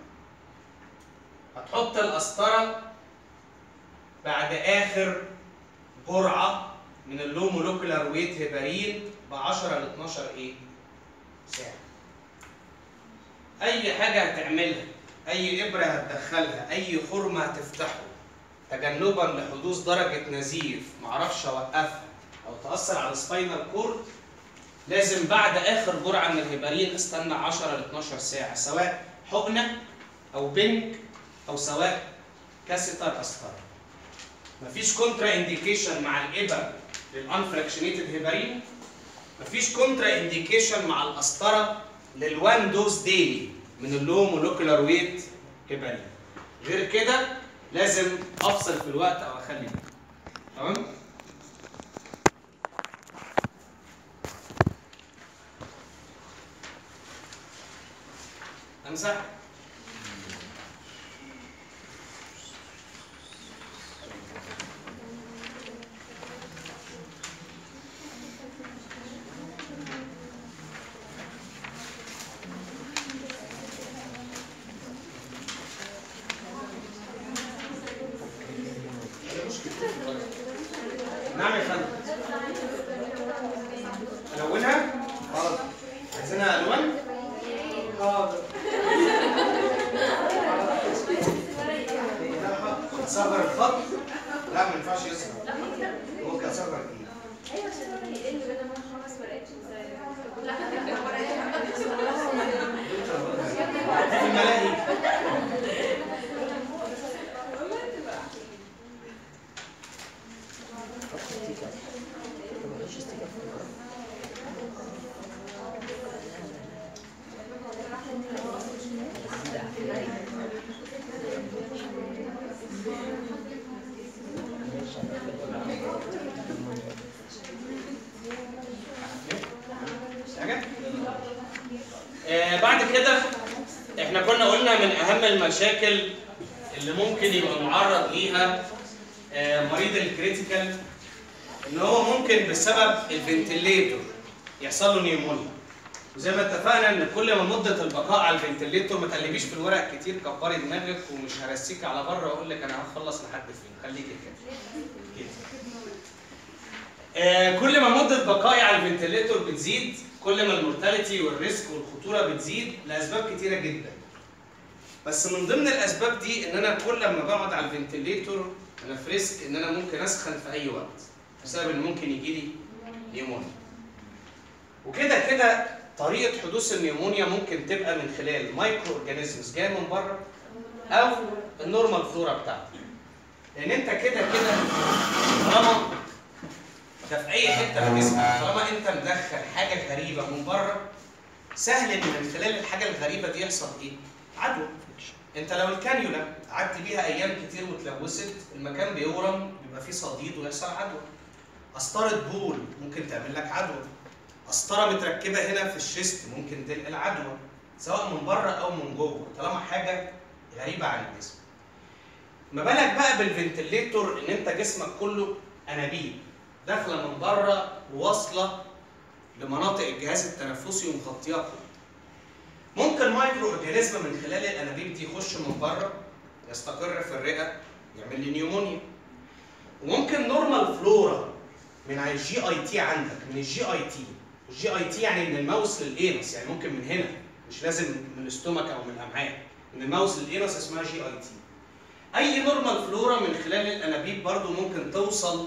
هتحط القسطره بعد اخر جرعه من اللو مولكيولار ويت هيبارين ب عشرة ل اتناشر ايه؟ ساعه. اي حاجه هتعملها، اي ابره هتدخلها، اي خرم هتفتحه تجنبا لحدوث درجه نزيف معرفش اوقفها او تاثر على السباينال كورد، لازم بعد اخر جرعه من الهيبارين استنى عشرة ل اتناشر ساعه، سواء حقنه او بنج او سواء كاسيتر قسطره. مفيش كونترا انديكيشن مع الابر للانفراكشنيتد هيبارين، مفيش كونترا انديكيشن مع القسطره للوان دوز ديلي من اللو مولكيولار ويت هيبارين. غير كده لازم افصل في الوقت او اخلي بالي. تمام؟ امسح. نعم يا فندم. الونها؟ خلاص. عايزينها الوان؟ ينفعش يصغر. هو كان صغر ايه؟ ايوه عشان يقل بدل ما خمس ورقات لا في الملاهي. آه بعد كده احنا كنا قلنا من اهم المشاكل اللي ممكن يبقى معرض ليها آه مريض الكريتيكال ان هو ممكن بسبب الفنتليتور يحصل له نيمونيا. وزي ما اتفقنا ان كل ما مده البقاء على الفنتليتور ما تقلبيش في الورق كتير، كبري دماغك ومش هرسيك على بره واقول لك انا هخلص لحد فين، خليكي كده. كده. آه كل ما مده بقائي على الفنتليتور بتزيد كل ما المورتاليتي والريسك والخطوره بتزيد لاسباب كتيره جدا. بس من ضمن الاسباب دي ان انا كل ما بقعد على الفنتليتور انا في ريسك ان انا ممكن اسخن في اي وقت بسبب ان ممكن يجي لي نيمونيا. وكده كده طريقه حدوث النيمونيا ممكن تبقى من خلال مايكرو اورجانيزمز جايه من بره او النورمال فلورا بتاعتك. لان انت كده كده طالما ده في اي حته في جسمك طالما انت مدخل حاجه غريبه من بره سهل ان من خلال الحاجه الغريبه دي يحصل ايه؟ عدوى. انت لو الكانيولا قعدت بيها ايام كتير واتلوثت المكان بيورم بيبقى فيه صديد ويحصل عدوى. قسطره بول ممكن تعمل لك عدوى. قسطره متركبه هنا في الشيست ممكن تنقل عدوى سواء من بره او من جوه طالما حاجه غريبه عن الجسم. ما بالك بقى بالفنتليتور ان انت جسمك كله انابيب داخله من بره وواصله لمناطق الجهاز التنفسي ومغطياه كله. ممكن مايكرو اورجانيزم من خلال الانابيب دي يخش من بره يستقر في الرئه يعمل لي نيومونيا. وممكن نورمال فلورا من على الجي اي تي عندك من الجي اي تي، الجي اي تي يعني من الماوس للانس، يعني ممكن من هنا مش لازم من الاستومك او من الامعاء، من الماوس للانس اسمها جي اي تي. اي نورمال فلورا من خلال الانابيب برضو ممكن توصل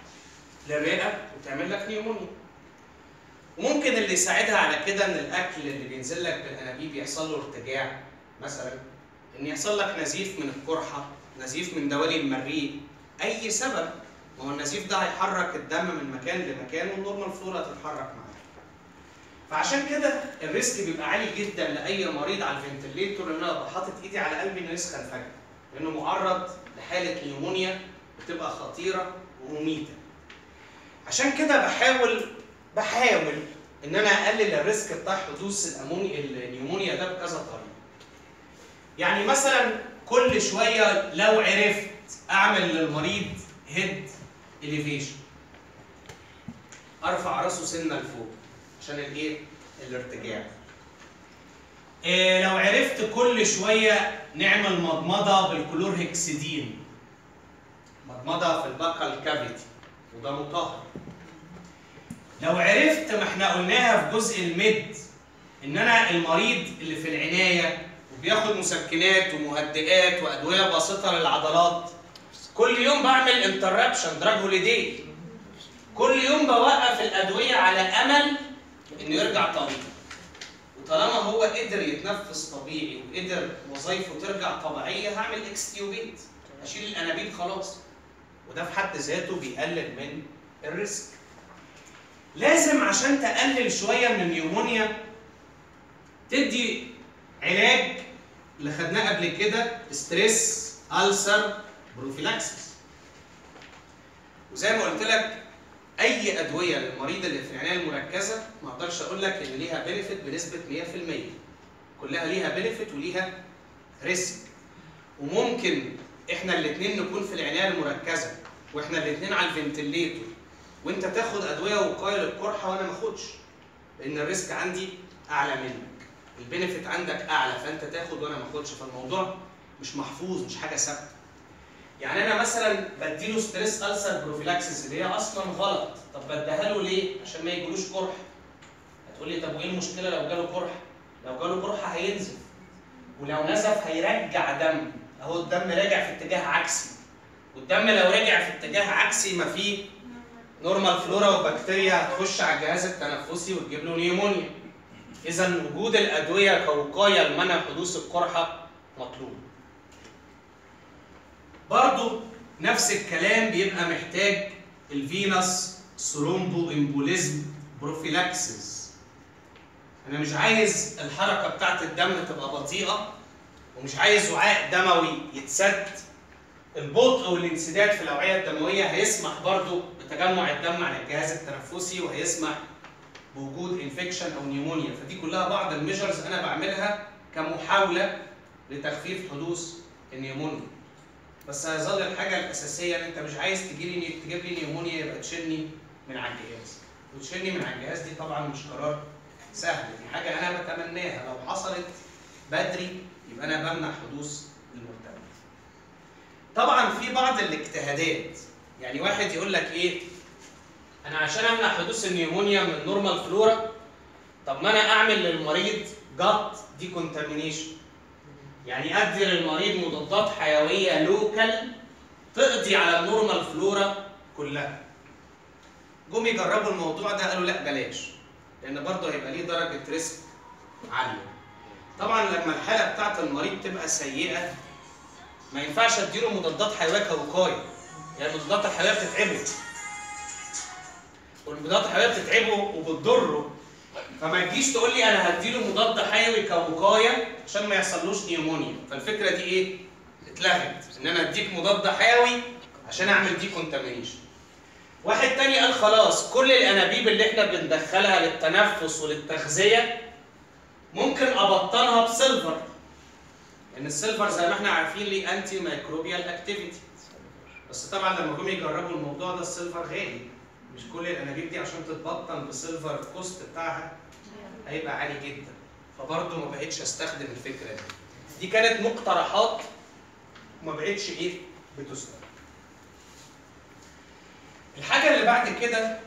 للرئه وتعمل لك نيومونيا. وممكن اللي يساعدها على كده ان الاكل اللي بينزل لك بالانابيب يحصل له ارتجاع مثلا، ان يحصل لك نزيف من القرحه، نزيف من دوالي المريء، اي سبب. ما هو النزيف ده هيحرك الدم من مكان لمكان والنورمال فلورا تتحرك معاه. فعشان كده الريسك بيبقى عالي جدا لاي مريض على الفنتليتور ان انا ابقى حاطط ايدي على قلبي انه يسخن فجاه، لانه معرض لحاله نيومونيا بتبقى خطيره ومميته. عشان كده بحاول بحاول ان انا اقلل الريسك بتاع حدوث الاموني النيومونيا ده بكذا طريقه. يعني مثلا كل شويه لو عرفت اعمل للمريض هيد اليفيشن، ارفع راسه سنه لفوق عشان الايه؟ الارتجاع. إيه لو عرفت كل شويه نعمل مضمضه بالكلورهكسيدين، مضمضه في الباكال كافيتي وده مطهر. لو عرفت ما احنا قلناها في جزء الميد ان انا المريض اللي في العنايه وبياخد مسكنات ومهدئات وادويه باسطه للعضلات كل يوم بعمل انتربشن دراج هوليداي، كل يوم بوقف الادويه على امل انه يرجع طبيعي. وطالما هو قدر يتنفس طبيعي وقدر وظايفه ترجع طبيعيه هعمل اكستيوبيت، اشيل الانابيب خلاص. وده في حد ذاته بيقلل من الريسك. لازم عشان تقلل شويه من النيومونيا تدي علاج اللي خدناه قبل كده ستريس ألسر بروفيلاكسس. وزي ما قلت لك اي ادويه للمريض اللي في العنايه المركزه ما اقدرش اقول لك ان ليها بنفيت بنسبه مية في المية، كلها ليها بنفيت وليها ريسك. وممكن احنا الاثنين نكون في العنايه المركزه واحنا الاثنين على الفنتليتور وانت تاخد ادويه وقايه للقرحه وانا ما اخدش، لان الريسك عندي اعلى منك، البنفيت عندك اعلى فانت تاخد وانا ما اخدش. فالموضوع مش محفوظ، مش حاجه ثابته. يعني انا مثلا بديله ستريس ألسر بروفيلاكسس اللي هي اصلا غلط، طب بديها له ليه؟ عشان ما يجيلوش قرح. هتقول لي طب وايه المشكله لو جاله قرح؟ لو جاله قرحه هينزف، ولو نزف هيرجع دم، اهو الدم راجع في اتجاه عكسي، والدم لو رجع في اتجاه عكسي ما فيه نورمال فلورا وبكتيريا هتخش على الجهاز التنفسي وتجيب له نيمونيا. إذا وجود الأدوية كوقاية لمنع حدوث القرحة مطلوب. برضو نفس الكلام بيبقى محتاج الفينس ثرومبو امبوليزم بروفيلاكسيس. أنا مش عايز الحركة بتاعت الدم تبقى بطيئة ومش عايز وعاء دموي يتسد. البطء والانسداد في الأوعية الدموية هيسمح برضو بتجمع الدم على الجهاز التنفسي وهيسمح بوجود انفكشن او نيمونيا. فدي كلها بعض الميجرز انا بعملها كمحاوله لتخفيف حدوث النيمونيا. بس هيظل الحاجه الاساسيه ان انت مش عايز تجيلي تجيب لي نيمونيا يبقى تشيلني من على الجهاز. وتشيلني من على الجهاز دي طبعا مش قرار سهل، دي حاجه انا بتمناها لو حصلت بدري يبقى انا بمنع حدوث المرتبط. طبعا في بعض الاجتهادات، يعني واحد يقول لك ايه؟ انا عشان امنع حدوث النيمونيا من نورمال فلورا، طب ما انا اعمل للمريض جات ديكونتامينيشن، يعني ادي للمريض مضادات حيويه لوكال تقضي على النورمال فلورا كلها. جم يجربوا الموضوع ده قالوا لا بلاش، لان برضه هيبقى ليه درجه ريسك عاليه. طبعا لما الحاله بتاعت المريض تبقى سيئه ما ينفعش اديله مضادات حيويه كوقايه، يعني المضادات الحيويه بتتعبه والمضادات الحيويه بتتعبه وبتضره، فما تجيش تقول لي انا هديله مضاد حيوي كوقايه عشان ما يحصلوش نيمونيا. فالفكره دي ايه؟ اتلغت، ان انا اديك مضاد حيوي عشان اعمل دي كونتامينيشن. واحد تاني قال خلاص كل الانابيب اللي احنا بندخلها للتنفس وللتغذيه ممكن ابطنها بسيلفر، لان السيلفر زي ما احنا عارفين ليه انتي مايكروبيال اكتيفيتي. بس طبعا لما جم يجربوا الموضوع ده السيلفر غالي، مش كل الانابيب دي عشان تتبطن بسيلفر الكوست بتاعها هيبقى عالي جدا، فبرضه ما بقتش استخدم الفكره دي. دي كانت مقترحات وما بقتش ايه؟ بتستخدم. الحاجه اللي بعد كده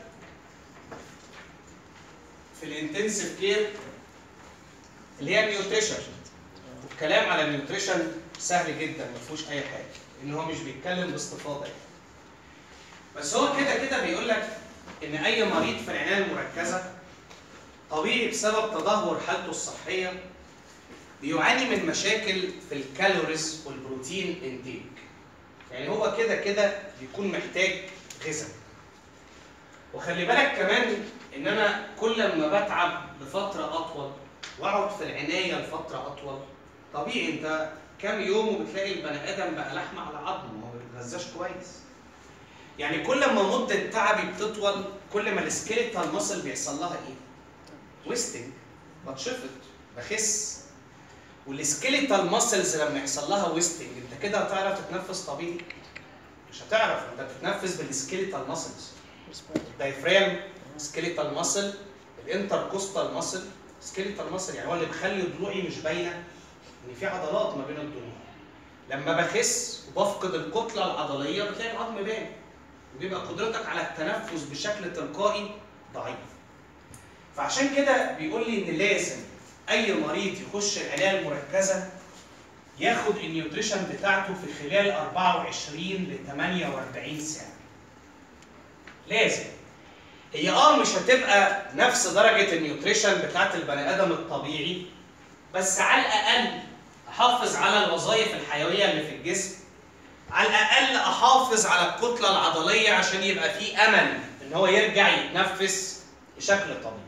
في الانتنسيف كير اللي هي النيوتريشن. الكلام على النيوتريشن سهل جدا ما فيهوش اي حاجه، ان هو مش بيتكلم باستفاضه يعني. بس هو كده كده بيقول لك ان اي مريض في العنايه المركزه طبيعي بسبب تدهور حالته الصحيه بيعاني من مشاكل في الكالوريز والبروتين انتيك. يعني هو كده كده بيكون محتاج غذاء. وخلي بالك كمان ان انا كل ما بتعب لفتره اطول واقعد في العنايه لفتره اطول، طبيعي انت كام يوم وبتلاقي البني ادم بقى لحم على عظم وما بيتغذاش كويس. يعني كل ما مده تعبي بتطول كل ما السكيليتال ماسل بيحصل لها ايه؟ ويستنج، بتشفط، بخس. والسكيليتال ماسلز لما يحصل لها ويستنج انت كده هتعرف تتنفس طبيعي؟ مش هتعرف، انت بتتنفس بالسكيليتال ماسلز. الدايفرام سكيليتال ماسل، الانتركوستال ماسل سكيليتال ماسل، يعني هو اللي بيخلي ضلوعي مش باينه ان في عضلات ما بين الضلوع. لما بخس وبفقد الكتله العضليه بتلاقي العظم باين وبيبقى قدرتك على التنفس بشكل تلقائي ضعيف. فعشان كده بيقول لي ان لازم اي مريض يخش العنايه المركزه ياخد النيوتريشن بتاعته في خلال أربعة وعشرين ل ثمانية وأربعين ساعه. لازم. هي اه مش هتبقى نفس درجه النيوتريشن بتاعت البني ادم الطبيعي، بس على الاقل احافظ على الوظائف الحيويه اللي في الجسم، على الاقل احافظ على الكتله العضليه عشان يبقى في امل ان هو يرجع يتنفس بشكل طبيعي.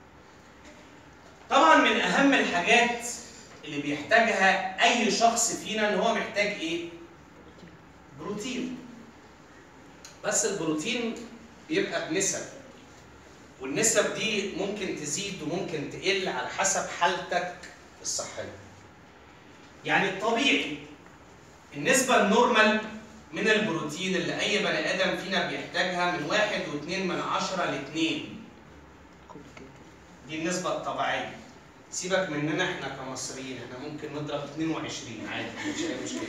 طبعا من اهم الحاجات اللي بيحتاجها اي شخص فينا ان هو محتاج ايه؟ بروتين. بس البروتين بيبقى بنسب، والنسب دي ممكن تزيد وممكن تقل على حسب حالتك الصحيه. يعني الطبيعي النسبه النورمال من البروتين اللي اي بني ادم فينا بيحتاجها من واحد واثنين من عشرة لاثنين. دي النسبه الطبيعيه. سيبك مننا احنا كمصريين، احنا ممكن نضرب اثنين وعشرين عادي مش اي مشكله.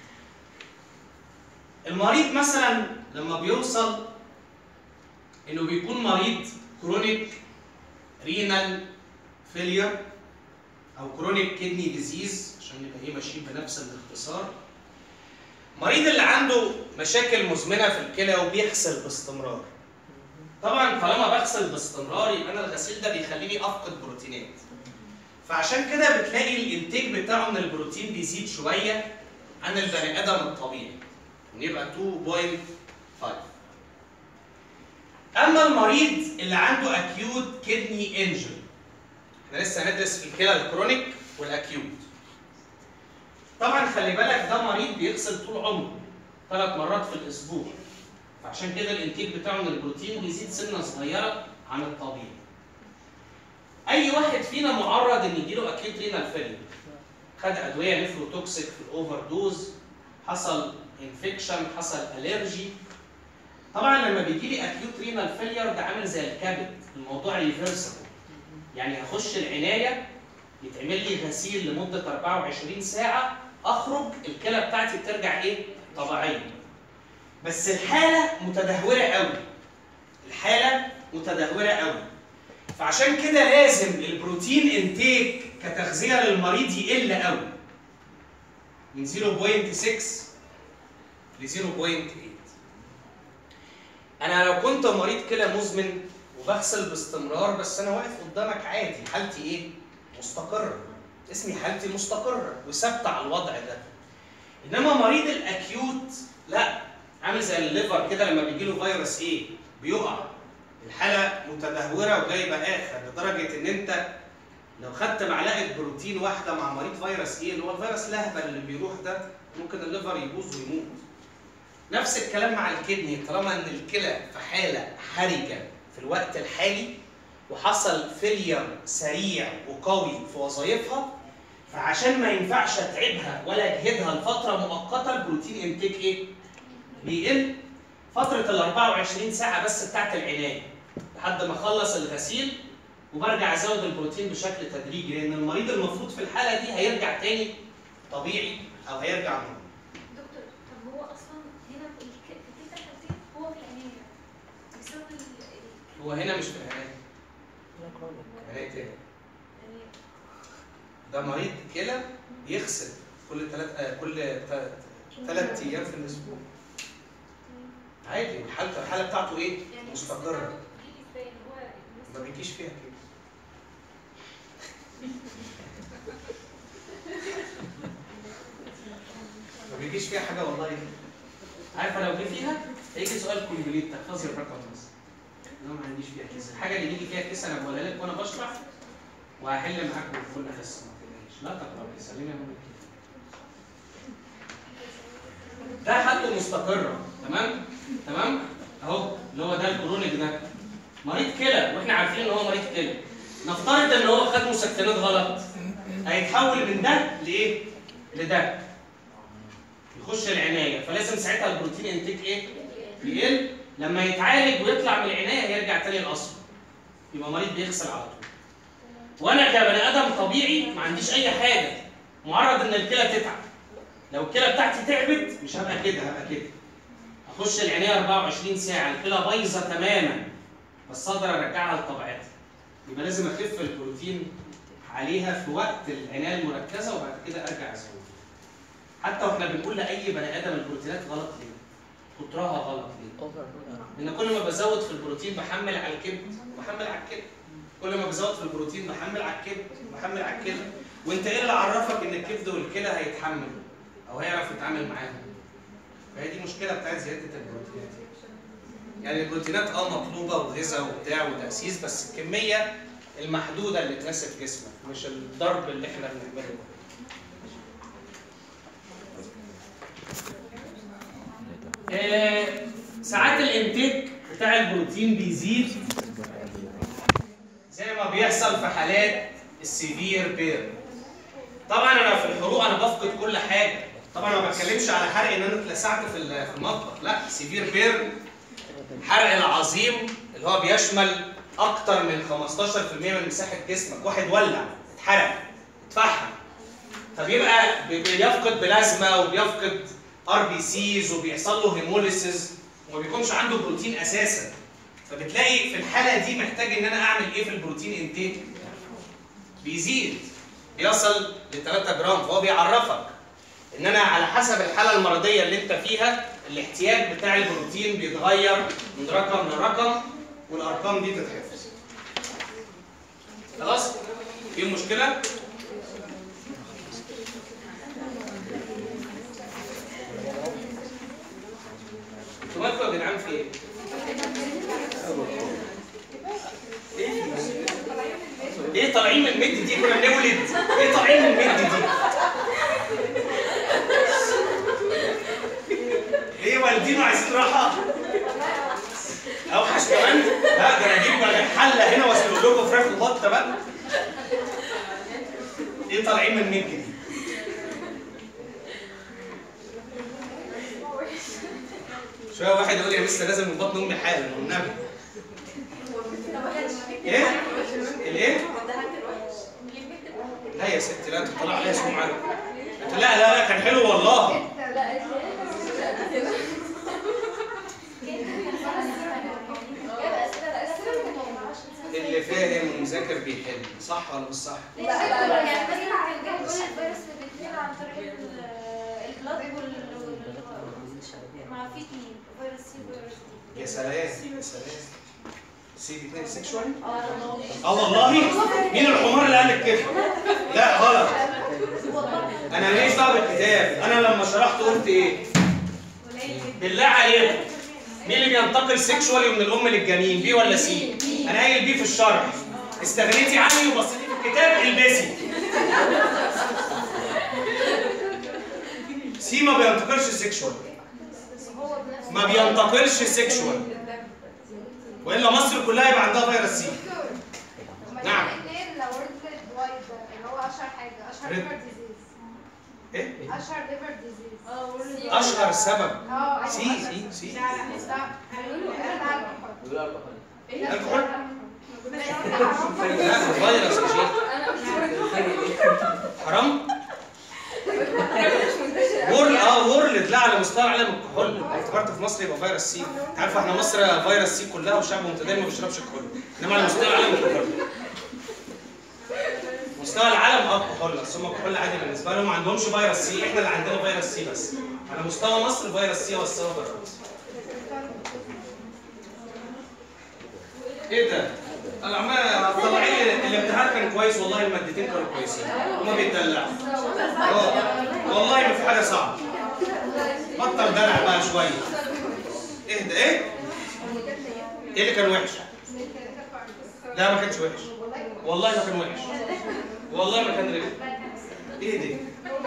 المريض مثلا لما بيوصل انه بيكون مريض كرونيك رينال فيلير او كرونيك كيدني ديزيز عشان نبقى ايه ماشيين بنفس الاختصار، المريض اللي عنده مشاكل مزمنه في الكلى وبيغسل باستمرار. طبعا طالما بغسل باستمرار يبقى انا الغسيل ده بيخليني افقد بروتينات. فعشان كده بتلاقي الانتاج بتاعه من البروتين بيزيد شويه عن البني ادم الطبيعي. يبقى اتنين فاصلة خمسة. اما المريض اللي عنده اكيوت كدني انجري، احنا لسه هندرس في الكلى الكرونيك والاكيوت. طبعا خلي بالك ده مريض بيغسل طول عمره ثلاث مرات في الاسبوع، فعشان كده الانتاج بتاعه من البروتين بيزيد سنه صغيره عن الطبيعي. اي واحد فينا معرض ان يجيله اكيوت رينال فيلير، خد ادويه نيفروتوكسيك في الاوفر دوز، حصل انفكشن، حصل الرجي. طبعا لما بيجي لي اكيوت رينال فيلير ده عامل زي الكبد، الموضوع ريفرسبل. يعني هخش العنايه يتعمل لي غسيل لمده أربعة وعشرين ساعه، اخرج الكلى بتاعتي بترجع ايه؟ طبيعيه. بس الحاله متدهوره قوي. الحاله متدهوره قوي. فعشان كده لازم البروتين انتيك كتغذيه للمريض يقل قوي. من صفر فاصلة ستة ل صفر فاصلة ثمانية. انا لو كنت مريض كلى مزمن وبغسل باستمرار بس انا واقف قدامك عادي، حالتي ايه؟ مستقره. اسمي حالتي مستقره وثابته على الوضع ده. انما مريض الاكيوت لا، عامل زي الليفر كده لما بيجي له فيروس ايه؟ بيقع. الحاله متدهوره وجايبه اخر لدرجه ان انت لو خدت معلقه بروتين واحده مع مريض فيروس ايه اللي هو الفيروس الاهبل اللي بيروح ده، ممكن الليفر يبوظ ويموت. نفس الكلام مع الكدني، طالما ان الكلى في حاله حرجه في الوقت الحالي وحصل فيلير سريع وقوي في وظائفها، فعشان ما ينفعش اتعبها ولا اجهدها لفتره مؤقته البروتين انتيك ايه؟ بيقل فتره ال أربعة وعشرين ساعه بس بتاعت العنايه لحد ما اخلص الغسيل، وبرجع ازود البروتين بشكل تدريجي، لان المريض المفروض في الحاله دي هيرجع تاني طبيعي او هيرجع نورمال. دكتور طب هو اصلا هنا في الك- في كده حالتين هو في العنايه بسبب ال- هو هنا مش في العنايه. عنايه ايه؟ يعني ده مريض كلى يغسل كل ثلاث آه كل ثلاث ايام في الاسبوع. عادي، الحاله الحاله بتاعته ايه؟ يعني مستقره. بيجي ازاي هو ما بيجيش فيها كده. ما بيجيش فيها حاجه والله. عارفه لو جه فيها هيجي سؤال كومبليت تحفظي الرقم بس. انا ما عنديش فيها كيس، الحاجه اللي يجي فيها كيس انا بقولها لك وانا بشرح وهحل معاك بكل حصه، ما تقلقيش. لا تقربي، سلمي اقول لك ده حالته مستقره. تمام؟ تمام؟ اهو اللي هو ده الكرونيك ده مريض كلى واحنا عارفين ان هو مريض كلى. نفترض ان هو خد مسكنات غلط، هيتحول من ده لايه؟ لده. يخش العنايه، فلازم ساعتها البروتين انتيك ايه؟ يقل. لما يتعالج ويطلع من العنايه يرجع تاني لاصله. يبقى مريض بيغسل على طول. وانا كبني ادم طبيعي ما عنديش اي حاجه، معرض ان الكلى تتعب. لو الكلى بتاعتي تعبت مش هبقى كده، هبقى كده. اخش العنايه أربعة وعشرين ساعه، الكلى بايظه تماما بس اقدر ارجعها لطبيعتها. يبقى لازم اخف البروتين عليها في وقت العنايه المركزه وبعد كده ارجع ازود. حتى واحنا بنقول لاي بني ادم البروتينات غلط ليه؟ كترها غلط ليه؟ لان كل ما بزود في البروتين بحمل على الكبد وبحمل على الكلى. كل ما بزود في البروتين بحمل على الكبد وبحمل على الكلى. وانت ايه اللي عرفك ان الكبد والكلى هيتحملوا او هيعرف يتعامل معاهم؟ فهي دي مشكله بتاعت زياده البروتينات. يعني البروتينات اه مطلوبه وغذاء وبتاع وتاسيس، بس الكميه المحدوده اللي تناسب جسمك مش الضرب اللي احنا بنعمله. آه ساعات الانتاج بتاع البروتين بيزيد زي ما بيحصل في حالات السيفير بير. طبعا انا في الحروق انا بفقد كل حاجه. طبعا ما بتكلمش على حرق ان انا اتلسعت في في المطبخ، لا، سيفير بير حرق العظيم اللي هو بيشمل اكتر من خمستاشر في المية من مساحه جسمك. واحد ولع، اتحرق، اتفحم، فبيبقى بيفقد بلازما وبيفقد ار بي سيز وبيحصل له هيموليسيس وما بيكونش عنده بروتين اساسا. فبتلاقي في الحاله دي محتاج ان انا اعمل ايه في البروتين انتيك؟ بيزيد، بيصل ل ثلاثة جرام. فهو بيعرفك ان انا على حسب الحاله المرضيه اللي انت فيها الاحتياج بتاع البروتين بيتغير من رقم لرقم والارقام دي تتحفظ. خلاص؟ في مشكله؟ انتوا مالكم يا جدعان في ايه؟ ايه؟ ايه طالعين من المد دي؟ كنا بنولد. ايه طالعين من المد دي؟ ايه والدينه عايزين راحه؟ اوحش كمان؟ لا ده انا اجيب حله هنا واسلق لكم فراخ وبطه بقى. ايه طالعين من المد دي؟ شويه واحد يقول لي لسه نازل من بطن امي حالا والنبي. ايه؟ الايه؟ لا يا ستي لا تطلع عليها سمعه. لا لا لا كان حلو والله. اللي فاهم ومذاكر بيحل، صح ولا مش صح؟ لا لا لا يعني مثلا كان بيقول الفيروس بيتنقل عن طريق البلاد وال مع في اثنين فيروس سي فيروس يا سلام يا سلام. سي بيتنقل سيكشوال؟ اه اه والله؟ مين الحمار اللي قال لك كده؟ لا غلط. انا ماليش دعوه بالكتاب، انا لما شرحت قلت ايه؟ بالله عليكم مين اللي بينتقل سيكشوالي من الام للجنين؟ بي ولا سي؟ انا قايل بي في الشرح. استغنيتي عني وبصيتي في الكتاب البسي. سي ما بينتقلش سيكشوال. ما بينتقلش سيكشوال. والا مصر كلها يبقى عندها فيروس سي. نعم. اللي هو اشهر حاجه اشهر ليفر ديزيز. ايه؟ اشهر ليفر ديزيز. اشهر سبب اه سي سي سي. لا لا بيقولوا الكحول. الكحول؟ لا فيروس يا شيخ. حرام؟ وورل اه وورلد لا على مستوى العالم الكحول. افتكرت في مصر يبقى فيروس سي. انت عارف احنا مصر فيروس سي كلها وشعب متدين ما بيشربش كحول. انما على مستوى العالم الكحول. مستوى العالم اه كحول، بس هم كحول عادي بالنسبه لهم، ما عندهمش فيروس سي، احنا اللي عندنا فيروس سي بس. على مستوى مصر فيروس سي هو السبب الرئيسي. ايه ده؟ انا عمال طلعين لي الامتحان كان كويس والله، المادتين كانوا كويسين. هما بيتدلعوا. اه والله ما في حاجه صعبه. بطل دلع بقى شويه. اهدى ايه؟ ايه اللي كان وحش؟ لا ما كانش وحش. والله ما كان وحش. والله ما كان رخم. ايه دي؟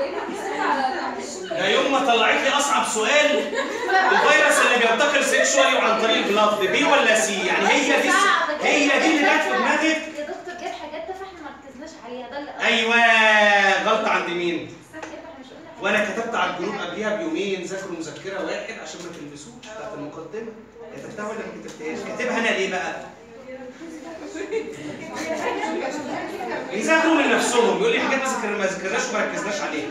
ده يوم ما طلعت لي اصعب سؤال الفيروس اللي بينتقل سيكشوالي وعن طريق البلاد بي ولا سي؟ يعني هي دي هي دي اللي جت في دماغك؟ يا دكتور جت حاجات ده فاحنا ما ركزناش عليها ده اللي ايوه غلطه عند مين؟ وانا كتبت على الجروب قبليها بيومين ذاكروا مذكره واحد عشان ما تلبسوش بتاعت المقدمه. كتبتها ولا ما كتبتهاش؟ كاتبها انا ليه بقى؟ يذاكروا من نفسهم، يقول لي حاجات ما ذاكرناش وما ركزناش عليها.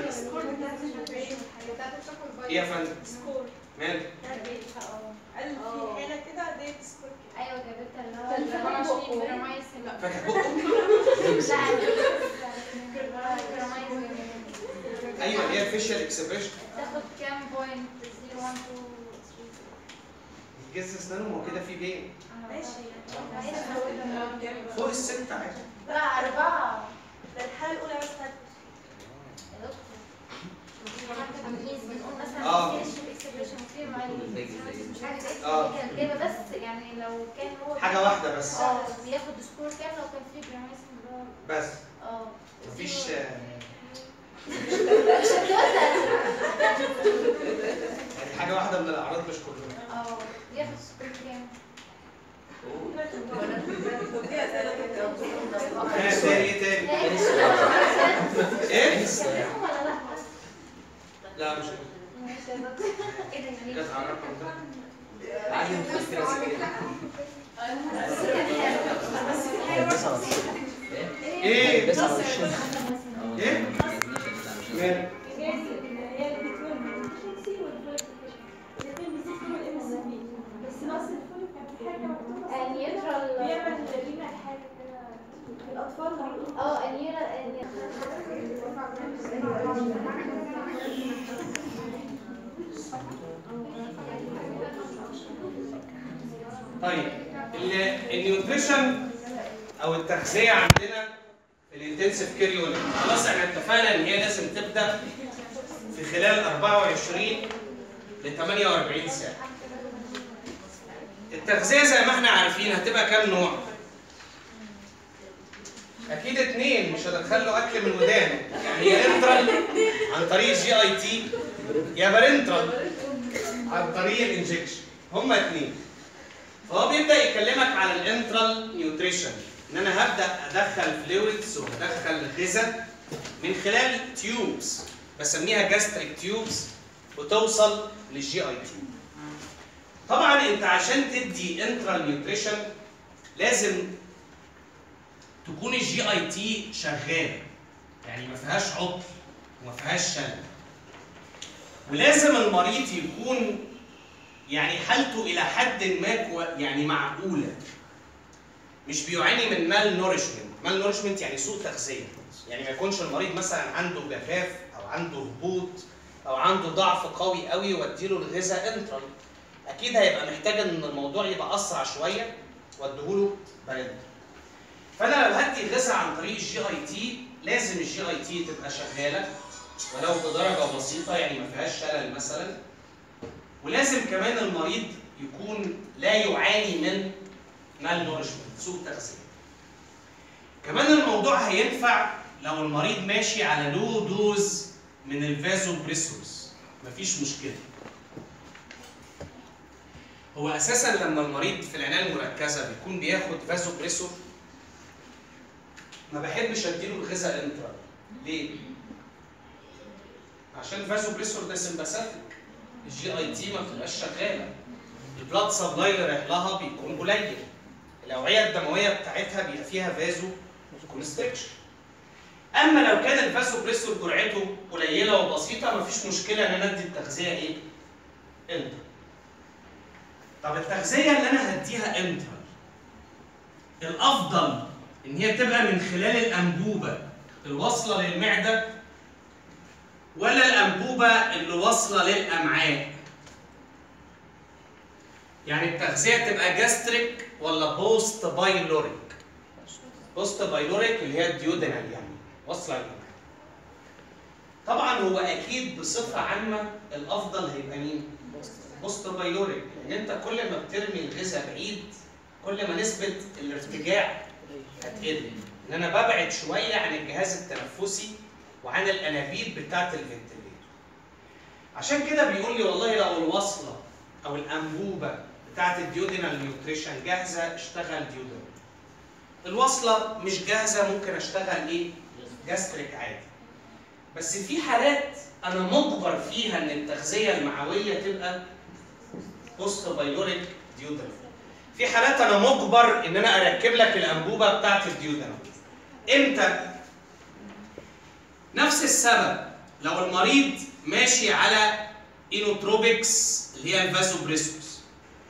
ايه يا فندم؟ مالك؟ قال في حاله كده ديت سكور. ايوه جابتها اللي هو الجرامايسين. فاكر بقه؟ ايوه اللي هي الفيشال اكسبريشن. تاخد كام بوينت؟ صفر واحد اتنين جز اسنانهم هو كده في بين. ماشي. فوق الستة عادي. لا أربعة. ده الحالة الأولى بس خدت. يا دكتور تمييز بنقول مثلا اه فيش اكسبريشن في مع مش عارف ايه اه كان جايبه بس يعني لو كان هو حاجة واحدة بس. اه بياخد سكور كام لو كان في جرامايسين بس. اه مفيش مش هتوزع. يعني حاجة واحدة من الأعراض مش كلها. اه بياخد سكور كام؟ ايه تاني ايه تاني؟ ايه؟ ولا لا؟ لا مش ماشي يا دكتور. ايه ده يعني؟ جت على الرقم ده. ايه؟ ايه؟ مالك؟ الأطفال اه النيرة طيب النيوتريشن او التغذيه عندنا في الانتنسيف كير يونت خلاص احنا اتفقنا ان هي لازم تبدا في خلال أربعة وعشرين ل ثمانية وأربعين ساعه. التغذيه زي ما احنا عارفين هتبقى كام نوع؟ اكيد اثنين، مش هدخله اكل من ودانه، يعني يا انترال عن طريق جي اي تي يا بارنترال عن طريق الانجكشن، هما اثنين. فهو بيبدا يكلمك على الانترال نيوتريشن، ان انا هبدا ادخل فلويدز وادخل غذاء من خلال تيوبس بسميها جاستريك تيوبس وتوصل للجي اي تي. طبعا انت عشان تدي انترال نيوتريشن لازم تكون الجي اي تي شغاله، يعني ما فيهاش عطل وما فيهاش شلل، ولازم المريض يكون يعني حالته الى حد ما يعني معقوله، مش بيعاني من مال نورشمنت. مال نورشمنت يعني سوء تغذيه، يعني ما يكونش المريض مثلا عنده جفاف او عنده هبوط او عنده ضعف قوي قوي واديله الغذاء انترال، اكيد هيبقى محتاج ان الموضوع يبقى اسرع شويه واديهوله بارنترال. فانا لو هدي غذاء عن طريق الجي اي تي لازم الجي اي تي تبقى شغاله ولو بدرجه بسيطه، يعني ما فيهاش شلل مثلا، ولازم كمان المريض يكون لا يعاني من مال نورشمنت، سوء تغذيه. كمان الموضوع هينفع لو المريض ماشي على لو دوز من الفازو بريسورز، مفيش مشكله. هو اساسا لما المريض في العنايه المركزه بيكون بياخد فازو بريسور ما بحبش اديله الغذاء انترال. ليه؟ عشان فازو بريسور ده سمباثيك، الجي اي تي ما بتبقاش شغاله، البلاد سبلاي اللي رايح لها بيكون قليل، الاوعيه الدمويه بتاعتها بيبقى فيها فازو كونستريكشن. اما لو كان الفازو بريسور جرعته قليله وبسيطه مفيش مشكله ان انا ادي التغذيه ايه؟ انترال. طب التغذيه اللي انا هديها انترال الافضل ان هي تبقى من خلال الانبوبه الواصله للمعده ولا الانبوبه اللي واصله للامعاء؟ يعني التغذيه تبقى جاستريك ولا بوست بايلوريك؟ بوست بايلوريك اللي هي الديودينال، يعني واصله للامعاء. طبعا هو اكيد بصفه عامه الافضل هيبقى مين؟ بوست بايلوريك، لان انت كل ما بترمي الغذاء بعيد كل ما نسبه الارتجاع هتقل، ان انا ببعد شويه عن الجهاز التنفسي وعن الانابيب بتاعه الفنتليتور. عشان كده بيقول لي والله لو الوصله او الانبوبه بتاعه الديودينال نيوتريشن جاهزه اشتغل ديودينال. الوصله مش جاهزه ممكن اشتغل ايه؟ جاستريك عادي. بس في حالات انا مجبر فيها ان التغذيه المعويه تبقى بوست بايلوريك ديودينال. في حالات انا مجبر ان انا اركب لك الانبوبه بتاعت الديودينال. امتى؟ نفس السبب لو المريض ماشي على اينوتروبكس اللي هي الفازوبريسورز،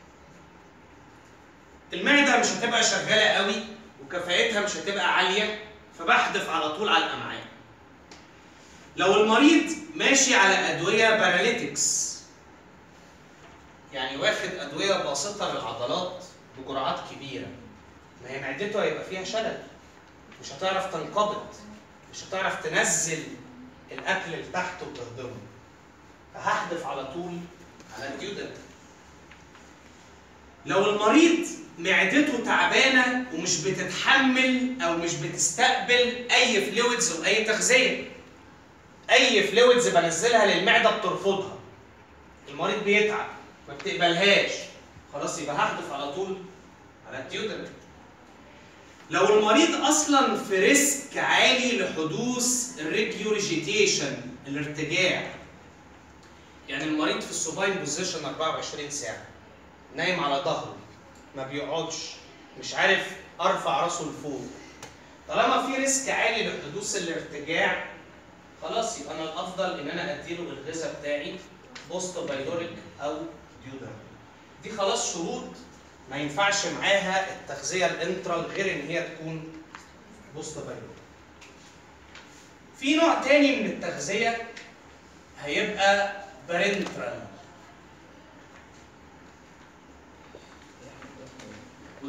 المعده مش هتبقى شغاله قوي وكفاءتها مش هتبقى عاليه، فبحدف على طول على الامعاء. لو المريض ماشي على ادويه باراليتكس، يعني واخد ادويه باسطه للعضلات بجرعات كبيره، ما هي معدته هيبقى فيها شلل، مش هتعرف تنقبض، مش هتعرف تنزل الاكل لتحت وتهضمه، فهحدف على طول على الديودنال. لو المريض معدته تعبانه ومش بتتحمل او مش بتستقبل اي فلويدز واي تغذيه، اي فلويدز بنزلها للمعده بترفضها، المريض بيتعب ما بتقبلهاش، خلاص يبقى هحدف على طول على الديودنال. لو المريض اصلا في ريسك عالي لحدوث الريجيوريجيتيشن الارتجاع، يعني المريض في السوباين بوزيشن أربعة وعشرين ساعه نايم على ظهره ما بيقعدش، مش عارف ارفع راسه لفوق، طالما في ريسك عالي لحدوث الارتجاع خلاص يبقى انا الافضل ان انا اديله الغذاء بتاعي بوست بايلوريك او ديودنال. دي خلاص شروط ما ينفعش معاها التغذيه الانترال غير ان هي تكون بوست بايلوريك. في نوع تاني من التغذيه هيبقى بارنترال.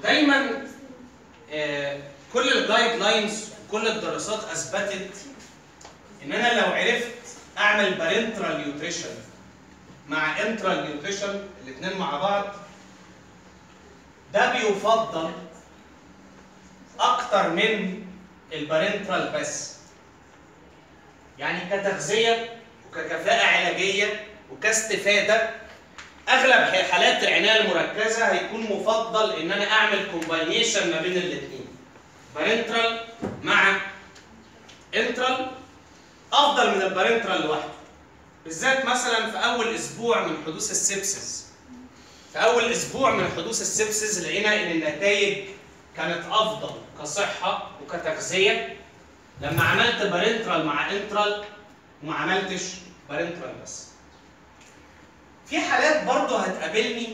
ودايما آه كل الجايد لاينز وكل الدراسات اثبتت ان انا لو عرفت اعمل بارنترال نيوتريشن مع انترال نيوتريشن الاثنين مع بعض، ده بيفضل اكتر من البارنترال بس. يعني كتغذيه وككفاءه علاجيه وكاستفاده، اغلب حالات العنايه المركزه هيكون مفضل ان انا اعمل كومباينيشن ما بين الاثنين، بارنترال مع انترال، افضل من البارنترال لوحده. بالذات مثلا في اول اسبوع من حدوث السبسس، في اول اسبوع من حدوث السبسس لقينا ان النتائج كانت افضل كصحه وكتغذيه لما عملت بارنترال مع انترال وما عملتش بارنترال بس. في حالات برضه هتقابلني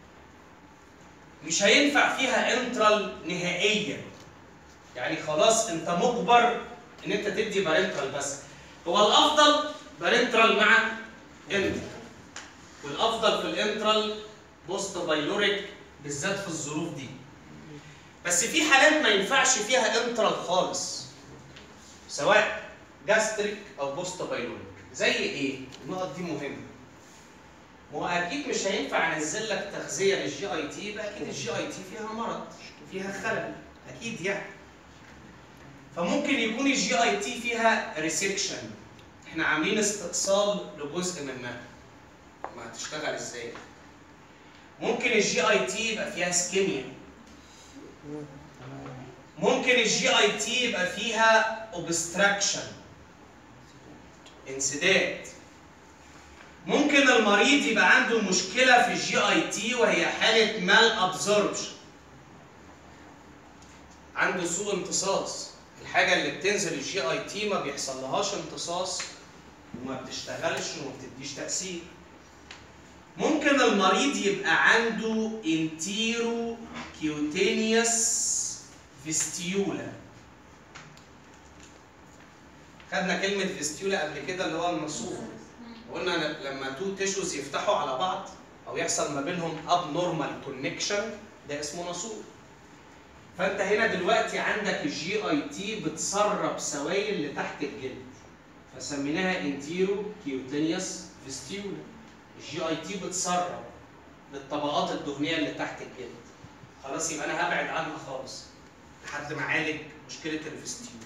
مش هينفع فيها انترال نهائيا، يعني خلاص انت مجبر ان انت تدي بارنترال بس. هو الافضل بارنترال مع انترال، والافضل في الانترال بوست بايلوريك بالذات في الظروف دي. بس في حالات ما ينفعش فيها انترال خالص، سواء جاستريك او بوست بايلوريك. زي ايه؟ النقط دي مهمه. ما هو اكيد مش هينفع انزل لك تغذيه للجي اي تي، يبقى اكيد الجي اي تي فيها مرض، فيها خلل، اكيد يعني. فممكن يكون الجي اي تي فيها ريسكشن، احنا عاملين استئصال لجزء منها، ما هتشتغل ازاي؟ ممكن الجي اي تي يبقى فيها اسكيميا، ممكن الجي اي تي يبقى فيها اوبستراكشن، انسداد. ممكن المريض يبقى عنده مشكله في الجي اي تي وهي حاله مال ابزوربشن، عنده سوء امتصاص، الحاجه اللي بتنزل الجي اي تي ما بيحصلهاش امتصاص وما بتشتغلش وما بتديش تاثير. ممكن المريض يبقى عنده انتيرو كيوتينيوس فيستيولا. خدنا كلمه فيستيولا قبل كده اللي هو النسوج، قلنا لما تو تيشوز يفتحوا على بعض او يحصل ما بينهم اب نورمال كونكشن ده اسمه نسوج. فانت هنا دلوقتي عندك الجي اي تي بتسرب سوائل لتحت الجلد، فسميناها انتيرو كيوتينيوس فيستيولا. الجي اي تي بتسرب للطبقات الدهنيه اللي تحت الجلد. خلاص يبقى انا هبعد عنها خالص لحد ما اعالج مشكله الفيستيولا.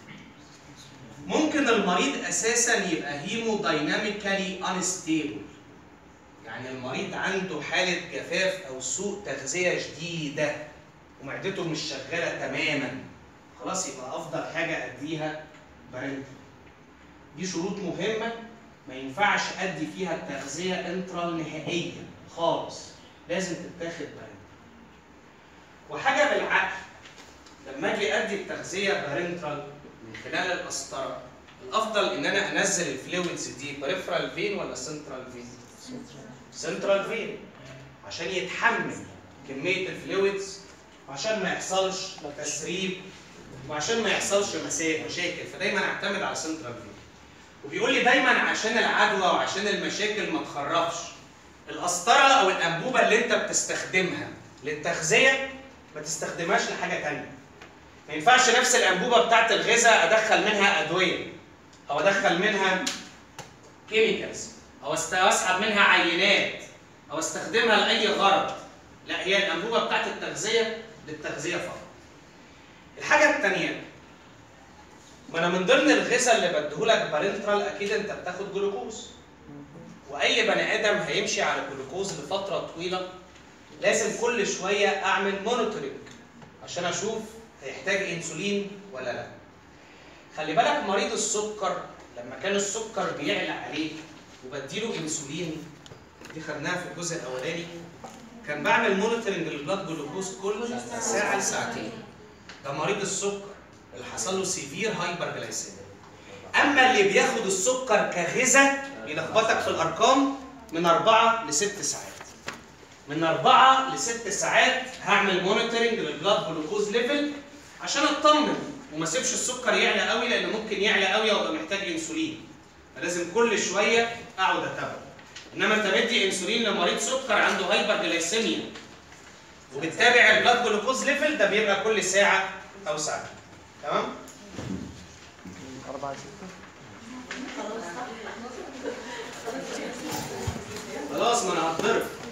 ممكن المريض اساسا يبقى هيمو دايناميكالي انستيبل، يعني المريض عنده حاله جفاف او سوء تغذيه شديده ومعدته مش شغاله تماما. خلاص يبقى افضل حاجه اديها بارنترال. دي شروط مهمه ما ينفعش ادي فيها التغذيه انترال نهائيا خالص، لازم تتاخد بارنترال. وحاجه بالعقل، لما اجي ادي التغذيه بارنترال من خلال القسطره، الافضل ان انا انزل الفلويدز دي بريفرال فين ولا سنترال فين؟ سنترال فين، عشان يتحمل كميه الفلويدز وعشان ما يحصلش تسريب وعشان ما يحصلش مشاكل، فدايما اعتمد على سنترال فين. وبيقول لي دايما عشان العدوى وعشان المشاكل ما تخرفش، القسطره او الانبوبه اللي انت بتستخدمها للتغذيه ما تستخدمهاش لحاجه ثانيه. ما ينفعش نفس الانبوبه بتاعت الغذاء ادخل منها ادويه او ادخل منها كيميكالز او اسحب منها عينات او استخدمها لاي غرض. لا، هي الانبوبه بتاعت التغذيه للتغذيه فقط. الحاجه الثانيه، ما انا من ضمن الغذاء اللي بديهولك بارنترال اكيد انت بتاخد جلوكوز، واي بني ادم هيمشي على الجلوكوز لفتره طويله لازم كل شويه اعمل مونيتورنج عشان اشوف هيحتاج انسولين ولا لا. خلي بالك مريض السكر لما كان السكر بيعلى عليه وبديله انسولين، دي خدناها في الجزء الاولاني، كان بعمل مونيتورنج للبلاد جلوكوز كل ساعه لساعتين. ده مريض السكر اللي حصل له سيفير هايبر جلايسيميا. اما اللي بياخد السكر كغذاء بيلخبطك في الارقام، من أربعة لست ساعات. من أربعة لست ساعات هعمل مونيتورنج للبلاد جلوكوز ليفل عشان اطمن وما اسيبش السكر يعلى قوي، لان ممكن يعلى قوي وابقى محتاج انسولين. فلازم كل شويه اقعد اتابعه. انما انت بدي انسولين لمريض سكر عنده هايبر جلايسيميا وبتتابع البلاد جلوكوز ليفل، ده بيبقى كل ساعه او ساعه. تمام؟ أربعة ستة. خلاص ما انا هتضرب.